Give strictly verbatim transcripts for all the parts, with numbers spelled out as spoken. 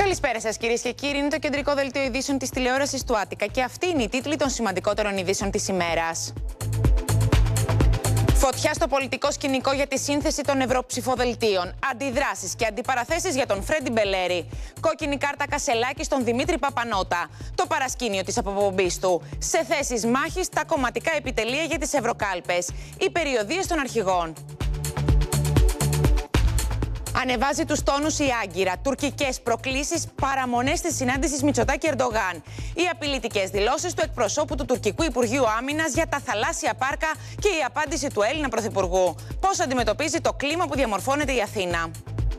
Καλησπέρα σας, κυρίες και κύριοι. Είναι το κεντρικό δελτίο ειδήσεων της τηλεόρασης του Άττικα και αυτή είναι η τίτλη των σημαντικότερων ειδήσεων της ημέρας. Φωτιά στο πολιτικό σκηνικό για τη σύνθεση των ευρωψηφοδελτίων. Αντιδράσεις και αντιπαραθέσεις για τον Φρέντι Μπελέρη. Κόκκινη κάρτα Κασελάκη στον Δημήτρη Παπανότα. Το παρασκήνιο της αποπομπής του. Σε θέσεις μάχης τα κομματικά επιτελεία για τις ευρωκάλπες. Οι περιοδίες των αρχηγών. Ανεβάζει τους τόνους η Άγκυρα. Τουρκικές προκλήσεις, παραμονές στη συνάντηση Μητσοτάκη-Ερντογάν. Οι απειλητικές δηλώσεις του εκπροσώπου του Τουρκικού Υπουργείου Άμυνας για τα θαλάσσια πάρκα και η απάντηση του Έλληνα Πρωθυπουργού. Πώς αντιμετωπίζει το κλίμα που διαμορφώνεται η Αθήνα.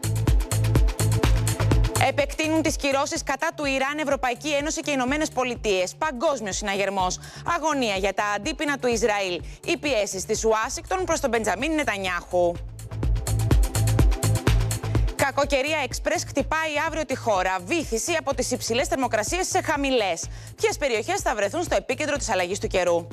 Επεκτείνουν τις κυρώσεις κατά του Ιράν, Ευρωπαϊκή Ένωση και οι Ηνωμένες Πολιτείες. Παγκόσμιος συναγερμός. Αγωνία για τα αντίπεινα του Ισραήλ. Οι πιέσεις της Ουάσιγκτον προς τον Μπεντζαμίν Νετανιάχου. Κακοκαιρία Express χτυπάει αύριο τη χώρα. Βύθιση από τις υψηλές θερμοκρασίες σε χαμηλές. Ποιες περιοχές θα βρεθούν στο επίκεντρο της αλλαγής του καιρού.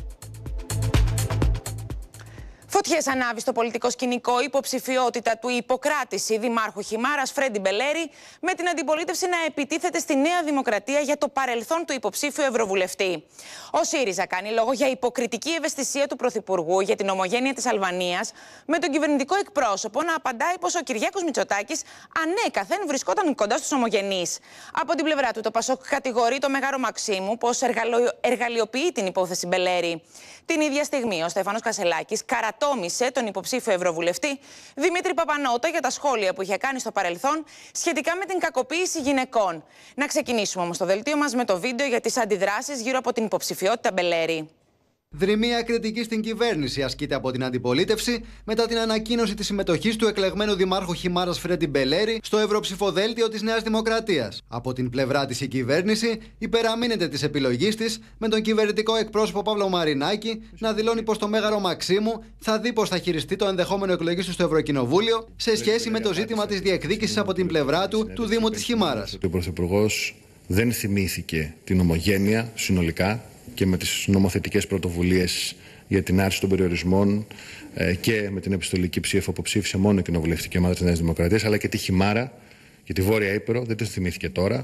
Φωτιές ανάβει στο πολιτικό σκηνικό η υποψηφιότητα του υποκράτηση δημάρχου Χιμάρας Φρέντι Μπελέρη, με την αντιπολίτευση να επιτίθεται στη Νέα Δημοκρατία για το παρελθόν του υποψήφιου ευρωβουλευτή. Ο ΣΥΡΙΖΑ κάνει λόγο για υποκριτική ευαισθησία του Πρωθυπουργού για την ομογένεια της Αλβανίας, με τον κυβερνητικό εκπρόσωπο να απαντάει πως ο Κυριάκος Μητσοτάκης ανέκαθεν βρισκόταν κοντά στους ομογενείς. Από την πλευρά του, το ΠΑΣΟΚ κατηγορεί το Μέγαρο Μαξίμου πως εργαλειοποιεί την υπόθεση Μπελέρη. Την ίδια στιγμή, ο Στέφανος Κασελάκης καρατόμησε τον υποψήφιο ευρωβουλευτή Δημήτρη Παπανότα για τα σχόλια που είχε κάνει στο παρελθόν σχετικά με την κακοποίηση γυναικών. Να ξεκινήσουμε όμως το δελτίο μας με το βίντεο για τις αντιδράσεις γύρω από την υποψηφιότητα Μπελέρη. Δρυμία κριτική στην κυβέρνηση ασκείται από την αντιπολίτευση μετά την ανακοίνωση της συμμετοχής του εκλεγμένου δημάρχου Χιμάρας Φρέντι Μπελέρη στο ευρωψηφοδέλτιο της Νέας Δημοκρατίας. Από την πλευρά της η κυβέρνηση υπεραμείνεται της επιλογής της, με τον κυβερνητικό εκπρόσωπο Παύλο Μαρινάκη να δηλώνει πως το Μέγαρο Μαξίμου θα δει πως θα χειριστεί το ενδεχόμενο εκλογής του στο Ευρωκοινοβούλιο σε σχέση με το ζήτημα της διεκδίκησης από την πλευρά του του Δήμου της Χιμάρας. Ο Πρωθυπουργός δεν θυμήθηκε την ομογένεια συνολικά και με τις νομοθετικές πρωτοβουλίες για την άρση των περιορισμών ε, και με την επιστολική ψήφο που ψήφισε μόνο η κοινοβουλευτική ομάδα της Νέας Δημοκρατίας, αλλά και τη Χιμάρα και τη Βόρεια Ήπειρο, δεν το θυμήθηκε τώρα,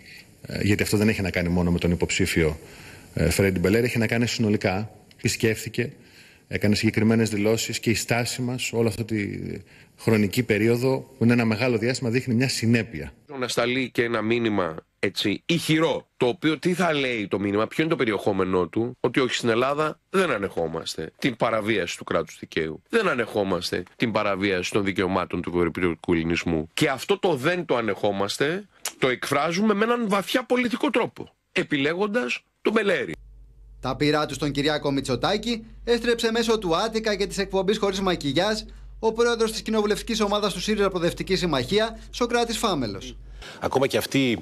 ε, γιατί αυτό δεν έχει να κάνει μόνο με τον υποψήφιο ε, Φρέντι Μπελέρη, έχει να κάνει συνολικά. Επισκέφθηκε, έκανε συγκεκριμένες δηλώσεις και η στάση μας όλη αυτή τη χρονική περίοδο, που είναι ένα μεγάλο διάστημα, δείχνει μια συνέπεια. Να σταλεί και ένα μήνυμα έτσι ηχηρό, το οποίο τι θα λέει το μήνυμα, ποιο είναι το περιεχόμενό του, ότι όχι, στην Ελλάδα δεν ανεχόμαστε την παραβίαση του κράτους δικαίου, δεν ανεχόμαστε την παραβίαση των δικαιωμάτων του ευρωπαϊκού ελληνισμού. Και αυτό το δεν το ανεχόμαστε το εκφράζουμε με έναν βαθιά πολιτικό τρόπο, επιλέγοντας τον Μπελέρη. Τα πειρά του στον Κυριάκο Μητσοτάκη έστρεψε μέσω του Άττικα και της εκπομπής Χωρίς Μακιγιάζ ο πρόεδρος της κοινοβουλευτικής ομάδας του ΣΥΡΙΖΑ Προοδευτική Συμμαχία, Σωκράτης Φάμελος. Ακόμα και αυτή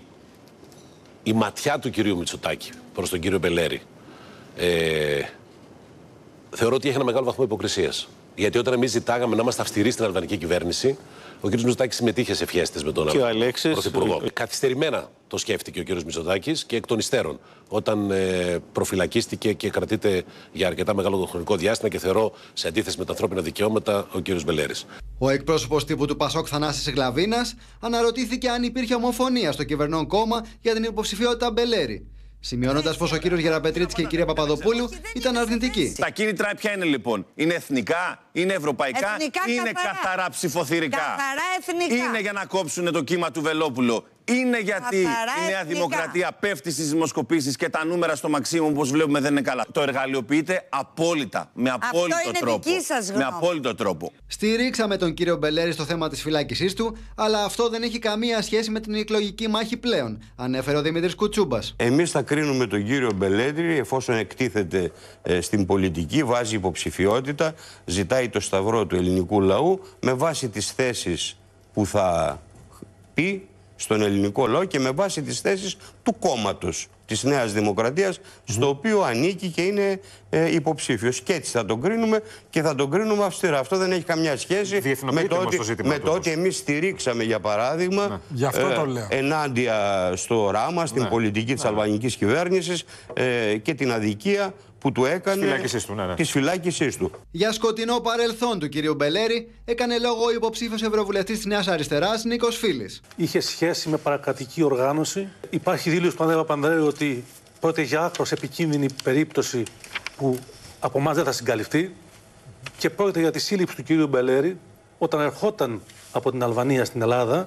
η ματιά του κυρίου Μητσοτάκη προς τον κύριο Μπελέρη ε, θεωρώ ότι έχει ένα μεγάλο βαθμό υποκρισίας. Γιατί όταν εμείς ζητάγαμε να είμαστε αυστηροί στην αλβανική κυβέρνηση, ο κ. Μητσοτάκης συμμετείχε σε φιέστες με τον Αλέξης... Πρωθυπουργό. Καθυστερημένα το σκέφτηκε ο κ. Μητσοτάκης και εκ των υστέρων, όταν ε, προφυλακίστηκε και κρατείται για αρκετά μεγάλο χρονικό διάστημα και θεωρώ σε αντίθεση με τα ανθρώπινα δικαιώματα ο κ. Μπελέρης. Ο εκπρόσωπος τύπου του ΠΑΣΟΚ Θανάσης Γλαβίνας αναρωτήθηκε αν υπήρχε ομοφωνία στο κυβερνών κόμμα για την υποψηφιότητα Μπελέρη, σημειώνοντας πως ο κύριος Γεραπετρίτης και η κυρία Παπαδοπούλου ήταν αρνητικοί. Τα κίνητρα ποια είναι λοιπόν? Είναι εθνικά, είναι ευρωπαϊκά, εθνικά, είναι καθαρά. καθαρά ψηφοθυρικά? Καθαρά εθνικά. Είναι για να κόψουν το κύμα του Βελόπουλο? Είναι γιατί καθαρά η Νέα εθνικά. Δημοκρατία πέφτει στις δημοσκοπήσεις και τα νούμερα στο Μαξίμου, όπως βλέπουμε, δεν είναι καλά? Το εργαλειοποιείται απόλυτα, με απόλυτο Αυτό είναι τρόπο. δική σας γνώμη. Με απόλυτο τρόπο. Στηρίξαμε τον κύριο Μπελέρη στο θέμα της φυλάκισής του, αλλά αυτό δεν έχει καμία σχέση με την εκλογική μάχη πλέον, ανέφερε ο Δημήτρης Κουτσούμπας. Εμείς θα κρίνουμε τον κύριο Μπελέρη εφόσον εκτίθεται ε, στην πολιτική, βάζει υποψηφιότητα, ζητάει το σταυρό του ελληνικού λαού με βάση τις θέσεις που θα πει στον ελληνικό λαό και με βάση τις θέσεις του κόμματος της Νέας Δημοκρατίας, στο οποίο ανήκει και είναι ε, υποψήφιος. Και έτσι θα τον κρίνουμε και θα τον κρίνουμε αυστηρά. Αυτό δεν έχει καμιά σχέση με το ότι, το με το ότι εμείς στηρίξαμε, για παράδειγμα, ναι. ε, το λέω. ενάντια στο ράμα, στην ναι. πολιτική της ναι. αλβανικής κυβέρνησης ε, και την αδικία που του έκανε φυλάκισης του, ναι, ναι. της φυλάκισης του. Για σκοτεινό παρελθόν του κυρίου Μπελέρη έκανε λόγο ο υποψήφιος ευρωβουλευτής της Νέας Αριστεράς, Νίκος Φίλης. Είχε σχέση με παρακρατική οργάνωση. Υπάρχει δήλωση του Παναγιώτη Παπανδρέου ότι πρόκειται για άκρως επικίνδυνη περίπτωση που από εμάς δεν θα συγκαλυφθεί. Και πρόκειται για τη σύλληψη του κυρίου Μπελέρη όταν ερχόταν από την Αλβανία στην Ελλάδα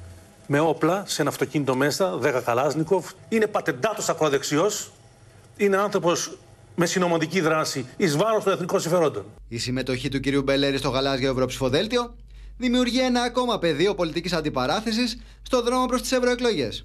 με όπλα σε ένα αυτοκίνητο μέσα, δέκα Καλάσνικοφ. Είναι πατεντάτος ακροδεξιός. Είναι άνθρωπος με συνωμοτική δράση εις βάρος των εθνικών συμφερόντων. Η συμμετοχή του κυρίου Μπελέρη στο γαλάζιο ευρωψηφοδέλτιο δημιουργεί ένα ακόμα πεδίο πολιτικής αντιπαράθεσης στο δρόμο προς τις ευρωεκλογές.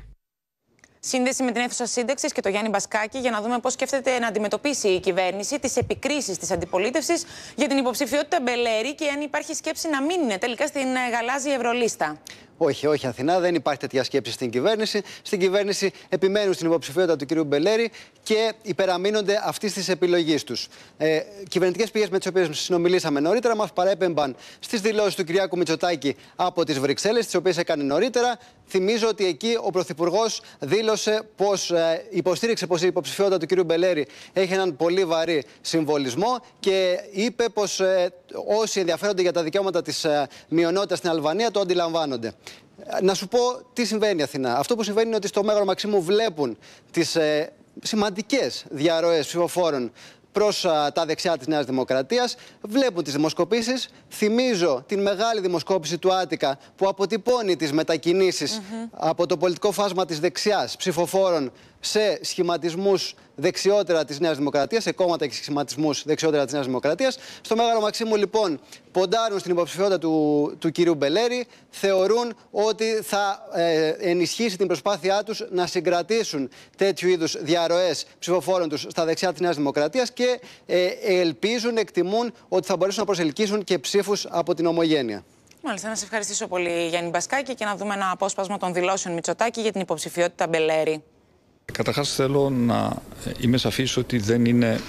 Σύνδεση με την αίθουσα σύνταξης και το Γιάννη Μπασκάκη για να δούμε πώς σκέφτεται να αντιμετωπίσει η κυβέρνηση τις επικρίσεις της αντιπολίτευσης για την υποψηφιότητα Μπελέρη και αν υπάρχει σκέψη να μην είναι τελικά στην γαλάζια ευρωλίστα. Όχι, όχι, Αθηνά, δεν υπάρχει τέτοια σκέψη στην κυβέρνηση. Στην κυβέρνηση επιμένουν στην υποψηφιότητα του κ. Μπελέρη και υπεραμείνονται αυτή τη επιλογή του. Ε, Κυβερνητικές πηγές με τις οποίες συνομιλήσαμε νωρίτερα μας παρέπεμπαν στις δηλώσεις του κ. Μητσοτάκη από τις Βρυξέλλες, τις οποίες έκανε νωρίτερα. Θυμίζω ότι εκεί ο Πρωθυπουργός δήλωσε πως ε, υποστήριξε πως η υποψηφιότητα του κ. Μπελέρη έχει έναν πολύ βαρύ συμβολισμό και είπε πως ε, όσοι ενδιαφέρονται για τα δικαιώματα της ε, μειονότητας στην Αλβανία το αντιλαμβάνονται. Να σου πω τι συμβαίνει, Αθηνά. Αυτό που συμβαίνει είναι ότι στο Μέγαρο Μαξίμου βλέπουν τις ε, σημαντικές διαρροές ψηφοφόρων προς α, τα δεξιά της Νέας Δημοκρατίας, βλέπουν τις δημοσκοπήσεις. Θυμίζω την μεγάλη δημοσκόπηση του Άτικα που αποτυπώνει τις μετακινήσεις mm-hmm. από το πολιτικό φάσμα της δεξιάς ψηφοφόρων σε σχηματισμούς δεξιότερα της Νέας Δημοκρατίας, σε κόμματα και σχηματισμούς δεξιότερα της Νέας Δημοκρατίας. Στο Μέγαρο Μαξίμου, λοιπόν, ποντάρουν στην υποψηφιότητα του, του κυρίου Μπελέρη, θεωρούν ότι θα ε, ενισχύσει την προσπάθειά τους να συγκρατήσουν τέτοιου είδους διαρροές ψηφοφόρων τους στα δεξιά της Νέας Δημοκρατίας και ε, ελπίζουν, εκτιμούν ότι θα μπορέσουν να προσελκύσουν και ψήφους από την ομογένεια. Μάλιστα, να σε ευχαριστήσω πολύ, Γιάννη Μπασκάκη, και να δούμε ένα απόσπασμα των δηλώσεων Μητσοτάκη για την υποψηφιότητα Μπελέρη. Καταρχάς θέλω να είμαι σαφής ότι δεν είναι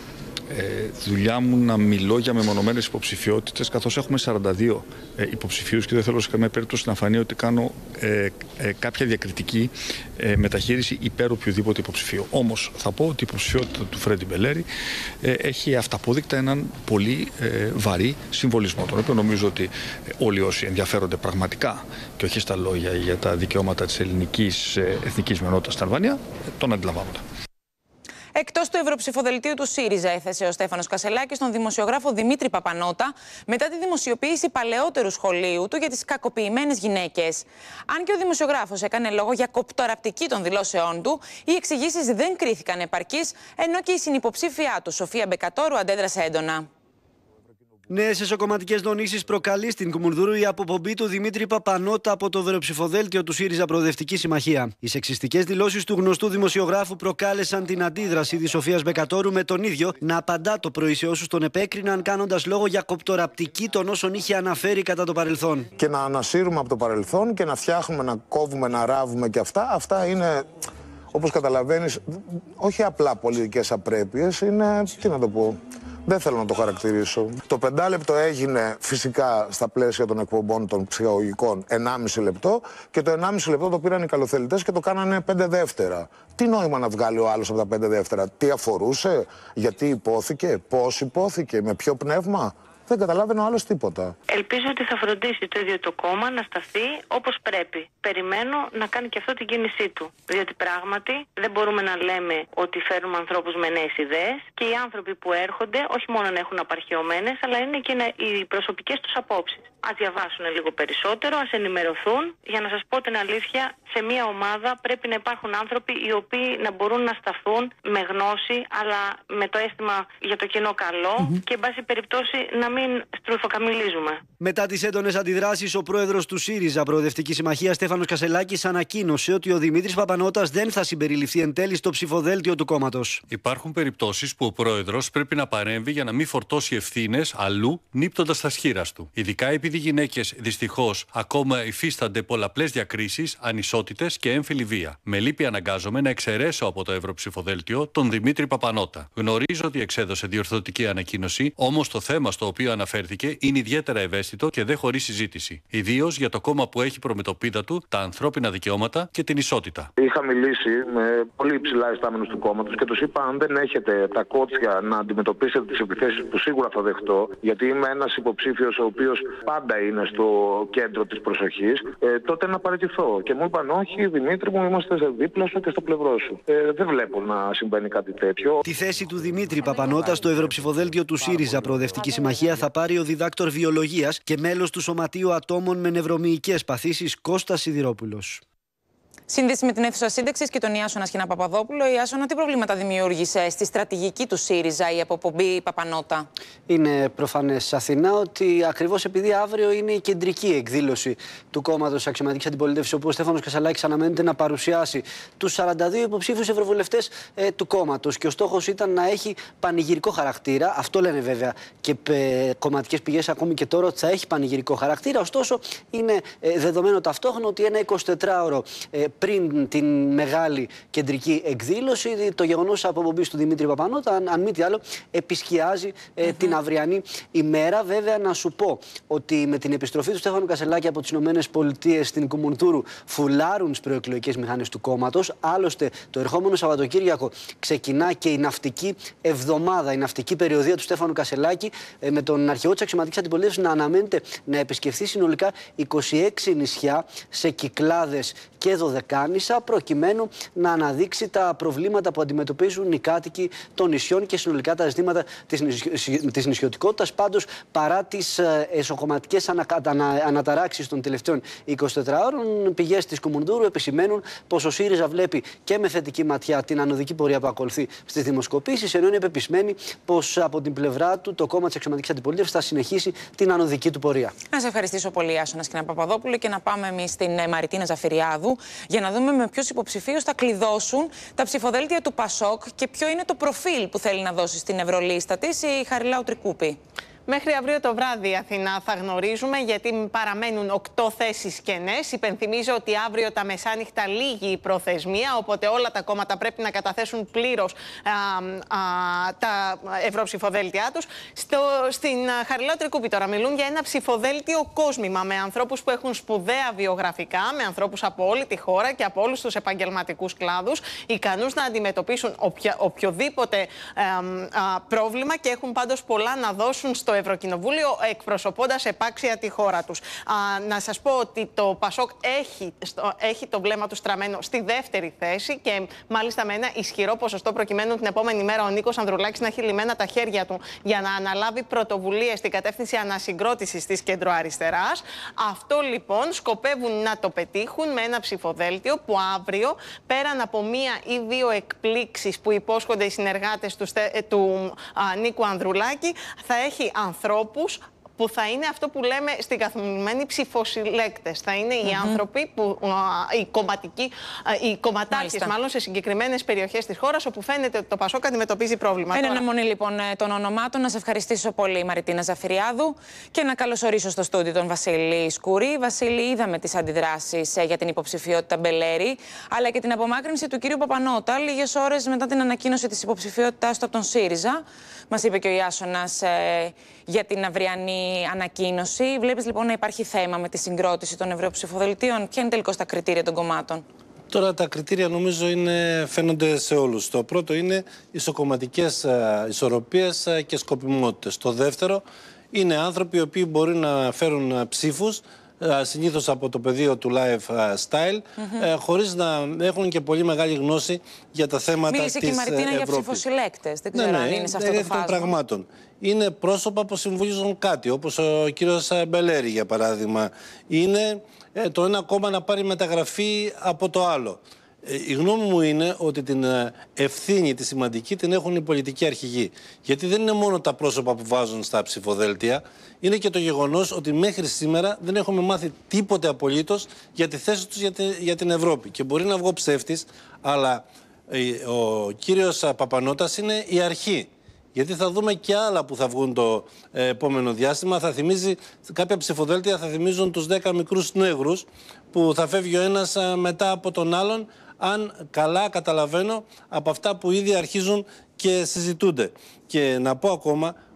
ε, δουλειά μου να μιλώ για μεμονωμένες υποψηφιότητες, καθώς έχουμε σαράντα δύο ε, υποψηφίους και δεν θέλω σε καμία περίπτωση να φανεί ότι κάνω ε, ε, κάποια διακριτική ε, μεταχείριση υπέρ οποιοδήποτε υποψηφίου. Όμως θα πω ότι η υποψηφιότητα του Φρέντι Μπελέρη ε, έχει αυταπόδεικτα έναν πολύ ε, βαρύ συμβολισμό, τον οποίο νομίζω ότι ε, όλοι όσοι ενδιαφέρονται πραγματικά και όχι στα λόγια για τα δικαιώματα της ελληνικής ε, εθνικής μειονότητας στην Αλβανία, ε, τον αντιλαμβάνονται. Εκτός του ευρωψηφοδελτίου του ΣΥΡΙΖΑ έθεσε ο Στέφανος Κασελάκης τον δημοσιογράφο Δημήτρη Παπανότα μετά τη δημοσιοποίηση παλαιότερου σχολείου του για τις κακοποιημένες γυναίκες. Αν και ο δημοσιογράφος έκανε λόγο για κοπτοραπτική των δηλώσεών του, οι εξηγήσεις δεν κρίθηκαν επαρκείς, ενώ και η συνυποψήφιά του, Σοφία Μπεκατόρου, αντέδρασε έντονα. Νέες εσωκομματικές δονήσεις προκαλεί στην Κουμουνδούρου η αποπομπή του Δημήτρη Παπανότα από το ευρωψηφοδέλτιο του ΣΥΡΙΖΑ Προοδευτική Συμμαχία. Οι σεξιστικές δηλώσεις του γνωστού δημοσιογράφου προκάλεσαν την αντίδραση της Σοφίας Μπεκατόρου, με τον ίδιο να απαντά το πρωί σε όσους τον επέκριναν, κάνοντας λόγο για κοπτοραπτική των όσων είχε αναφέρει κατά το παρελθόν. Και να ανασύρουμε από το παρελθόν και να φτιάχνουμε, να κόβουμε, να ράβουμε και αυτά. Αυτά είναι, όπως καταλαβαίνεις, όχι απλά πολιτικές απρέπειες, είναι, τι να το πω. Δεν θέλω να το χαρακτηρίσω. Το πεντάλεπτο έγινε φυσικά στα πλαίσια των εκπομπών των ψυχαγωγικών ενάμιση λεπτό και το ενάμιση λεπτό το πήραν οι καλοθελητές και το κάνανε πέντε δεύτερα. Τι νόημα να βγάλει ο άλλος από τα πέντε δεύτερα, τι αφορούσε, γιατί υπόθηκε, πώς υπόθηκε, με ποιο πνεύμα. Δεν καταλάβαινε ο άλλος τίποτα. Ελπίζω ότι θα φροντίσει το ίδιο το κόμμα να σταθεί όπως πρέπει. Περιμένω να κάνει και αυτό την κίνησή του. Διότι πράγματι δεν μπορούμε να λέμε ότι φέρνουμε ανθρώπους με νέες ιδέες και οι άνθρωποι που έρχονται όχι μόνο να έχουν απαρχαιωμένες, αλλά είναι και οι προσωπικές τους απόψεις. Ας διαβάσουν λίγο περισσότερο, ας ενημερωθούν. Για να σας πω την αλήθεια, σε μια ομάδα πρέπει να υπάρχουν άνθρωποι οι οποίοι να μπορούν να σταθούν με γνώση, αλλά με το αίσθημα για το κοινό καλό mm-hmm. και εν πάση περιπτώσει να μην στρουθοκαμιλίζουμε. Μετά τις έντονες αντιδράσεις, ο πρόεδρος του ΣΥΡΙΖΑ Προοδευτική Συμμαχία, Στέφανος Κασελάκης, ανακοίνωσε ότι ο Δημήτρης Παπανότας δεν θα συμπεριληφθεί εν τέλει στο ψηφοδέλτιο του κόμματος. Υπάρχουν περιπτώσεις που ο πρόεδρος πρέπει να παρέμβει για να μην φορτώσει ευθύνες αλλού, νύπτοντας τα σχήρας του. Ειδικά επειδή οι γυναίκες δυστυχώς ακόμα υφίστανται πολλαπλές διακρίσεις, ανισότητες και έμφυλη βία. Με λύπη αναγκάζομαι να εξαιρέσω από το ευρωψηφοδέλτιο τον Δημήτρη Παπανότα. Γνωρίζω ότι εξέδωσε διορθωτική ανακοίνωση, όμως το θέμα στο οποίο οποίο αναφέρθηκε είναι ιδιαίτερα ευαίσθητο και δεν χωρεί συζήτηση. Ιδίως για το κόμμα που έχει προμετωπίδα του τα ανθρώπινα δικαιώματα και την ισότητα. Είχα μιλήσει με πολύ υψηλά ιστάμενους του κόμματος και τους είπα: αν δεν έχετε τα κότσια να αντιμετωπίσετε τις επιθέσεις που σίγουρα θα δεχτώ, γιατί είμαι ένας υποψήφιος ο οποίος πάντα είναι στο κέντρο της προσοχής, ε, τότε να παραιτηθώ. Και μου είπαν: όχι, Δημήτρη μου, είμαστε δίπλα σου και στο πλευρό σου. Ε, δεν βλέπω να συμβαίνει κάτι τέτοιο. Τη θέση του Δημήτρη Παπανότα στο ευρωψηφοδέλτιο του ΣΥΡΙΖΑ Προοδευτική Συμμαχία θα πάρει ο διδάκτορ βιολογίας και μέλος του Σωματείου Ατόμων με Νευρομυϊκές Παθήσεις Κώστας Σιδηρόπουλος. Σύνδεση με την αίθουσα σύνταξης και τον Ιάσονα Σχοινά Παπαδόπουλο. Ιάσονα, τι προβλήματα δημιούργησε στη στρατηγική του ΣΥΡΙΖΑ η αποπομπή Παπανότα? Είναι προφανές, Αθηνά, ότι ακριβώς επειδή αύριο είναι η κεντρική εκδήλωση του κόμματος Αξιωματικής Αντιπολίτευσης, όπου ο Στέφανος Κασσαλάκης αναμένεται να παρουσιάσει τους σαράντα δύο υποψήφιους ευρωβουλευτές ε, του κόμματος. Και ο στόχος ήταν να έχει πανηγυρικό χαρακτήρα. Αυτό λένε βέβαια και ε, κομματικές πηγές ακόμη και τώρα, ότι θα έχει πανηγυρικό χαρακτήρα. Ωστόσο, είναι ε, δεδομένο ταυτόχρονα ότι ένα εικοσιτετράωρο ε, πριν την μεγάλη κεντρική εκδήλωση, το γεγονός αποπομπής του Δημήτρη Παπανότα, αν, αν μη τι άλλο, επισκιάζει ε, mm-hmm. την αυριανή ημέρα. Βέβαια, να σου πω ότι με την επιστροφή του Στέφανου Κασσαλάκη από τις ΗΠΑ στην Κουμουνδούρου φουλάρουν τις προεκλογικές μηχανές του κόμματος. Άλλωστε, το ερχόμενο Σαββατοκύριακο ξεκινά και η ναυτική εβδομάδα, η ναυτική περιοδία του Στέφανου Κασσαλάκη, ε, με τον αρχηγό της Αξιωματικής Αντιπολίτευσης να αναμένεται να επισκεφθεί συνολικά είκοσι έξι νησιά σε Κυκλάδες και Δωδεκάνησα, προκειμένου να αναδείξει τα προβλήματα που αντιμετωπίζουν οι κάτοικοι των νησιών και συνολικά τα ζητήματα της, νησι... της νησιωτικότητας. Πάντως, παρά τις εσωκομματικές ανα... ανα... αναταράξεις των τελευταίων εικοσιτετράωρων, πηγές της Κουμουνδούρου επισημαίνουν πως ο ΣΥΡΙΖΑ βλέπει και με θετική ματιά την ανωδική πορεία που ακολουθεί στις δημοσκοπήσεις, ενώ είναι πεπισμένη πως από την πλευρά του το κόμμα της Αξιωματικής Αντιπολίτευσης θα συνεχίσει την ανωδική του πορεία. Να σε ευχαριστήσω πολύ, Ιάσονα Σχοινά Παπαδόπουλο, και να πάμε εμείς στην Μαριτίνα Ζαφυριάδου για να δούμε με ποιους υποψηφίους θα κλειδώσουν τα ψηφοδέλτια του ΠΑΣΟΚ και ποιο είναι το προφίλ που θέλει να δώσει στην Ευρωλίστα της η Χαριλάου Τρικούπη. Μέχρι αύριο το βράδυ, Αθηνά, θα γνωρίζουμε, γιατί παραμένουν οκτώ θέσεις κενές. Υπενθυμίζω ότι αύριο τα μεσάνυχτα λήγει η προθεσμία, οπότε όλα τα κόμματα πρέπει να καταθέσουν πλήρως α, α, τα ευρωψηφοδέλτια τους. Στο, στην Χαριλάου Τρικούπη τώρα μιλούν για ένα ψηφοδέλτιο κόσμημα με ανθρώπους που έχουν σπουδαία βιογραφικά, με ανθρώπους από όλη τη χώρα και από όλους τους επαγγελματικούς κλάδους, ικανούς να αντιμετωπίσουν οποια, οποιοδήποτε α, α, πρόβλημα και έχουν πάντως πολλά να δώσουν στο Ευρωκοινοβούλιο, εκπροσωπώντας επάξια τη χώρα τους. Α, να σας πω ότι το ΠΑΣΟΚ έχει, στο, έχει το βλέμμα του στραμμένο στη δεύτερη θέση και μάλιστα με ένα ισχυρό ποσοστό, προκειμένου την επόμενη μέρα ο Νίκος Ανδρουλάκης να έχει λυμμένα τα χέρια του για να αναλάβει πρωτοβουλίες στην κατεύθυνση ανασυγκρότησης της κεντροαριστεράς. Αυτό λοιπόν σκοπεύουν να το πετύχουν με ένα ψηφοδέλτιο που αύριο, πέραν από μία ή δύο εκπλήξεις που υπόσχονται οι συνεργάτες του, του α, Νίκου Ανδρουλάκη, θα έχει ανθρώπους που θα είναι αυτό που λέμε στην καθημερινή ψηφοσυλλέκτες. Θα είναι mm-hmm. οι άνθρωποι, που, α, οι κομματικοί, α, οι κομματάρχες μάλλον σε συγκεκριμένες περιοχές της χώρας, όπου φαίνεται ότι το ΠΑΣΟΚ αντιμετωπίζει πρόβλημα. Είναι αναμονή λοιπόν των ονομάτων. Να σε ευχαριστήσω πολύ, Μαριτίνα Ζαφυριάδου, και να καλωσορίσω στο στούντιο τον Βασίλη Σκουρή. Βασίλη, είδαμε τις αντιδράσεις για την υποψηφιότητα Μπελέρη, αλλά και την απομάκρυνση του κυρίου Παπανότα λίγες ώρες μετά την ανακοίνωση της υποψηφιότητάς του από τον ΣΥΡΙΖΑ. Μας είπε και ο Ιάσονας ε, για την αυριανή ανακοίνωση. Βλέπεις λοιπόν να υπάρχει θέμα με τη συγκρότηση των ευρωψηφοδελτίων? Ποια είναι τελικώς τα κριτήρια των κομμάτων? Τώρα τα κριτήρια νομίζω είναι, φαίνονται σε όλους. Το πρώτο είναι ισοκομματικές ε, ισορροπίες ε, και σκοπιμότητες. Το δεύτερο είναι άνθρωποι οι οποίοι μπορεί να φέρουν ε, ψήφους, συνήθως από το πεδίο του lifestyle, mm-hmm. ε, χωρίς να έχουν και πολύ μεγάλη γνώση για τα θέματα της Ευρώπης. Μίλησε και η Μαρτίνα για ψηφοσυλλέκτες. Δεν ξέρω ναι, ναι, αν είναι σε αυτό το φάσμα. Πραγμάτων. Είναι πρόσωπα που συμβουλίζουν κάτι, όπως ο κύριος Μπελέρη για παράδειγμα. Είναι ε, το ένα κόμμα να πάρει μεταγραφή από το άλλο. Η γνώμη μου είναι ότι την ευθύνη, τη σημαντική, την έχουν οι πολιτικοί αρχηγοί. Γιατί δεν είναι μόνο τα πρόσωπα που βάζουν στα ψηφοδέλτια, είναι και το γεγονός ότι μέχρι σήμερα δεν έχουμε μάθει τίποτε απολύτως για τη θέση τους για, τη, για την Ευρώπη. Και μπορεί να βγω ψεύτης, αλλά ο κύριος Παπανότας είναι η αρχή. Γιατί θα δούμε και άλλα που θα βγουν το ε, επόμενο διάστημα. Θα θυμίζει, κάποια ψηφοδέλτια θα θυμίζουν τους δέκα μικρούς νέγρους που θα φεύγει ο ένας ε, μετά από τον άλλον, αν καλά καταλαβαίνω από αυτά που ήδη αρχίζουν και συζητούνται. Και να πω ακόμα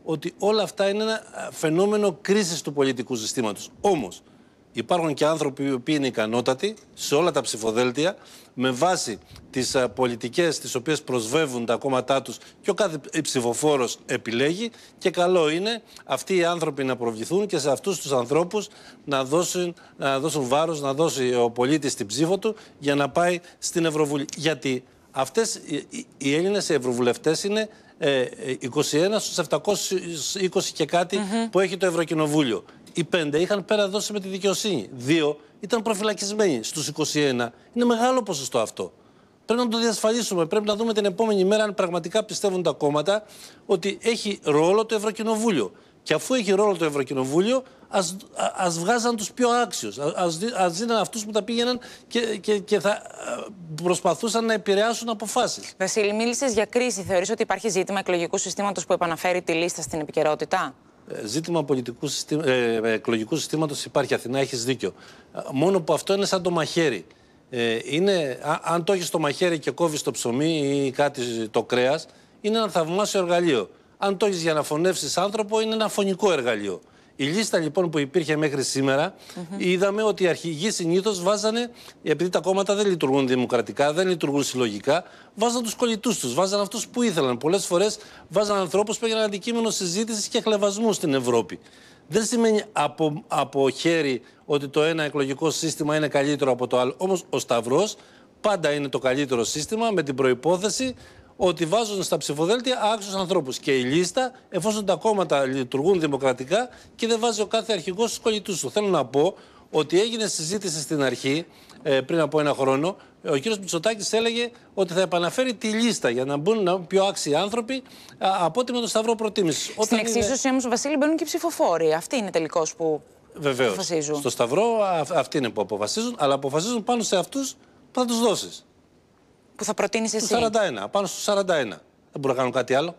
ότι όλα αυτά είναι ένα φαινόμενο κρίσης του πολιτικού συστήματος. Όμως, υπάρχουν και άνθρωποι οι οποίοι είναι ικανότατοι σε όλα τα ψηφοδέλτια με βάση τις uh, πολιτικές τις οποίες προσβεύουν τα κόμματά τους και ο κάθε ψηφοφόρος επιλέγει, και καλό είναι αυτοί οι άνθρωποι να προβληθούν και σε αυτούς τους ανθρώπους να δώσουν, να δώσουν βάρος, να δώσει ο πολίτης την ψήφο του για να πάει στην Ευρωβουλή. Γιατί αυτές οι, οι Έλληνες ευρωβουλευτές είναι ε, είκοσι ένα στους επτακόσιους είκοσι και κάτι mm-hmm. που έχει το Ευρωκοινοβούλιο. Οι πέντε είχαν πέρα δώσει με τη δικαιοσύνη. Δύο ήταν προφυλακισμένοι στους είκοσι ένα. Είναι μεγάλο ποσοστό αυτό. Πρέπει να το διασφαλίσουμε. Πρέπει να δούμε την επόμενη μέρα αν πραγματικά πιστεύουν τα κόμματα ότι έχει ρόλο το Ευρωκοινοβούλιο. Και αφού έχει ρόλο το Ευρωκοινοβούλιο, ας, ας βγάζαν τους πιο άξιους. Ας, ας δίναν αυτούς που τα πήγαιναν και, και, και θα προσπαθούσαν να επηρεάσουν αποφάσεις. Βασίλη, μίλησες για κρίση. Θεωρείς ότι υπάρχει ζήτημα εκλογικού συστήματος που επαναφέρει τη λίστα στην επικαιρότητα? Ζήτημα πολιτικού συστήμα, ε, εκλογικού συστήματος υπάρχει. Αθηνά, έχεις δίκιο. Μόνο που αυτό είναι σαν το μαχαίρι. Ε, είναι, α, αν το έχεις στο μαχαίρι και κόβεις το ψωμί ή κάτι το κρέας, είναι ένα θαυμάσιο εργαλείο. Αν το έχεις για να φωνεύσεις άνθρωπο, είναι ένα φωνικό εργαλείο. Η λίστα λοιπόν που υπήρχε μέχρι σήμερα, mm-hmm. είδαμε ότι οι αρχηγοί συνήθως βάζανε, επειδή τα κόμματα δεν λειτουργούν δημοκρατικά, δεν λειτουργούν συλλογικά, βάζαν τους κολλητούς τους, βάζαν αυτούς που ήθελαν. Πολλές φορές βάζαν ανθρώπους που έγιναν αντικείμενο συζήτησης και χλευασμού στην Ευρώπη. Δεν σημαίνει από, από χέρι ότι το ένα εκλογικό σύστημα είναι καλύτερο από το άλλο. Όμως ο Σταυρός πάντα είναι το καλύτερο σύστημα με την προϋπόθεση ότι βάζουν στα ψηφοδέλτια άξιους ανθρώπους. Και η λίστα, εφόσον τα κόμματα λειτουργούν δημοκρατικά και δεν βάζει ο κάθε αρχηγός στους κολλητούς του. Θέλω να πω ότι έγινε συζήτηση στην αρχή, ε, πριν από ένα χρόνο, ο κύριος Μητσοτάκης έλεγε ότι θα επαναφέρει τη λίστα για να μπουν πιο άξιοι άνθρωποι α, από ό,τι με τον Σταυρό προτίμησης. Στην εξίσωση είναι... όμως, Βασίλη, μπαίνουν και οι ψηφοφόροι. Αυτοί είναι τελικώς που Βεβαίως. αποφασίζουν. Στο Σταυρό α, αυτοί είναι που αποφασίζουν, αλλά αποφασίζουν πάνω σε αυτούς που θα τους δώσεις. Που θα προτείνεις εσύ. σαράντα ένα, πάνω στους σαράντα ένα. Δεν μπορούν να κάνουν κάτι άλλο.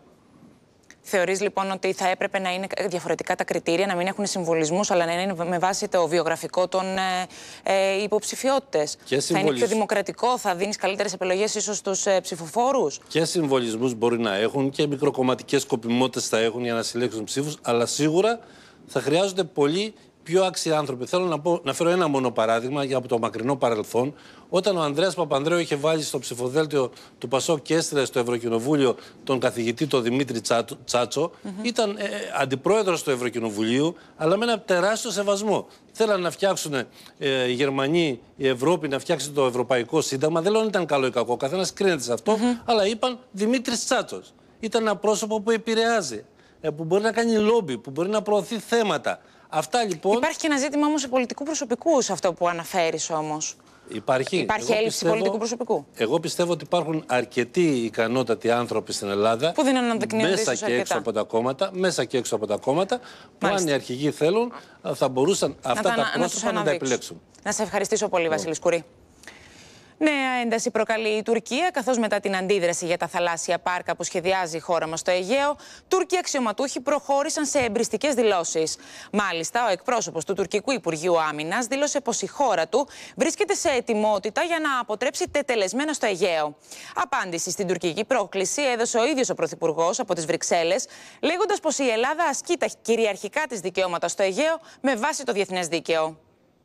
Θεωρείς λοιπόν ότι θα έπρεπε να είναι διαφορετικά τα κριτήρια, να μην έχουν συμβολισμούς, αλλά να είναι με βάση το βιογραφικό των ε, ε, υποψηφιότητες? Θα είναι πιο δημοκρατικό, θα δίνεις καλύτερες επιλογές ίσως στους ε, ψηφοφόρους? Και συμβολισμούς μπορεί να έχουν και μικροκομματικές σκοπιμότητες θα έχουν για να συλλέξουν ψήφους, αλλά σίγουρα θα χρειάζονται πολύ πιο άξιοι άνθρωποι. Θέλω να, πω, να φέρω ένα μόνο παράδειγμα για από το μακρινό παρελθόν. Όταν ο Ανδρέας Παπανδρέου είχε βάλει στο ψηφοδέλτιο του Πασόκ και έστειλε στο Ευρωκοινοβούλιο τον καθηγητή τον Δημήτρη Τσάτσο, mm-hmm. ήταν ε, αντιπρόεδρος του Ευρωκοινοβουλίου, αλλά με ένα τεράστιο σεβασμό. Θέλαν να φτιάξουν ε, οι Γερμανοί, η Ευρώπη να φτιάξει το Ευρωπαϊκό Σύνταγμα. Δεν λέω ότι ήταν καλό ή κακό, καθένας κρίνεται σε αυτό, mm-hmm. αλλά είπαν Δημήτρης Τσάτσος. Ήταν ένα πρόσωπο που επηρεάζει, ε, που μπορεί να κάνει λόμπι, που μπορεί να προωθεί θέματα. Αυτά, λοιπόν... Υπάρχει και ένα ζήτημα όμως πολιτικού προσωπικού σε αυτό που αναφέρεις όμως. Υπάρχει. Υπάρχει εγώ έλλειψη πιστεύω, πολιτικού προσωπικού. Εγώ πιστεύω ότι υπάρχουν αρκετοί ικανότατοι άνθρωποι στην Ελλάδα που δεν αναδεικνύονται μέσα και αρκετά. έξω από τα κόμματα, μέσα και έξω από τα κόμματα, που αν οι αρχηγοί θέλουν θα μπορούσαν αυτά τα, τα πρόσωπα να, να τα επιλέξουν. Να σε ευχαριστήσω πολύ, Βασίλη Σκουρή. Νέα ένταση προκαλεί η Τουρκία, καθώς μετά την αντίδραση για τα θαλάσσια πάρκα που σχεδιάζει η χώρα μας στο Αιγαίο, Τούρκοι αξιωματούχοι προχώρησαν σε εμπριστικές δηλώσεις. Μάλιστα, ο εκπρόσωπος του Τουρκικού Υπουργείου Άμυνας δήλωσε πως η χώρα του βρίσκεται σε ετοιμότητα για να αποτρέψει τετελεσμένα στο Αιγαίο. Απάντηση στην τουρκική πρόκληση έδωσε ο ίδιος ο Πρωθυπουργός από τις Βρυξέλλες, λέγοντας πως η Ελλάδα ασκεί τα κυριαρχικά της δικαιώματα στο Αιγαίο με βάση το διεθνές δίκαιο.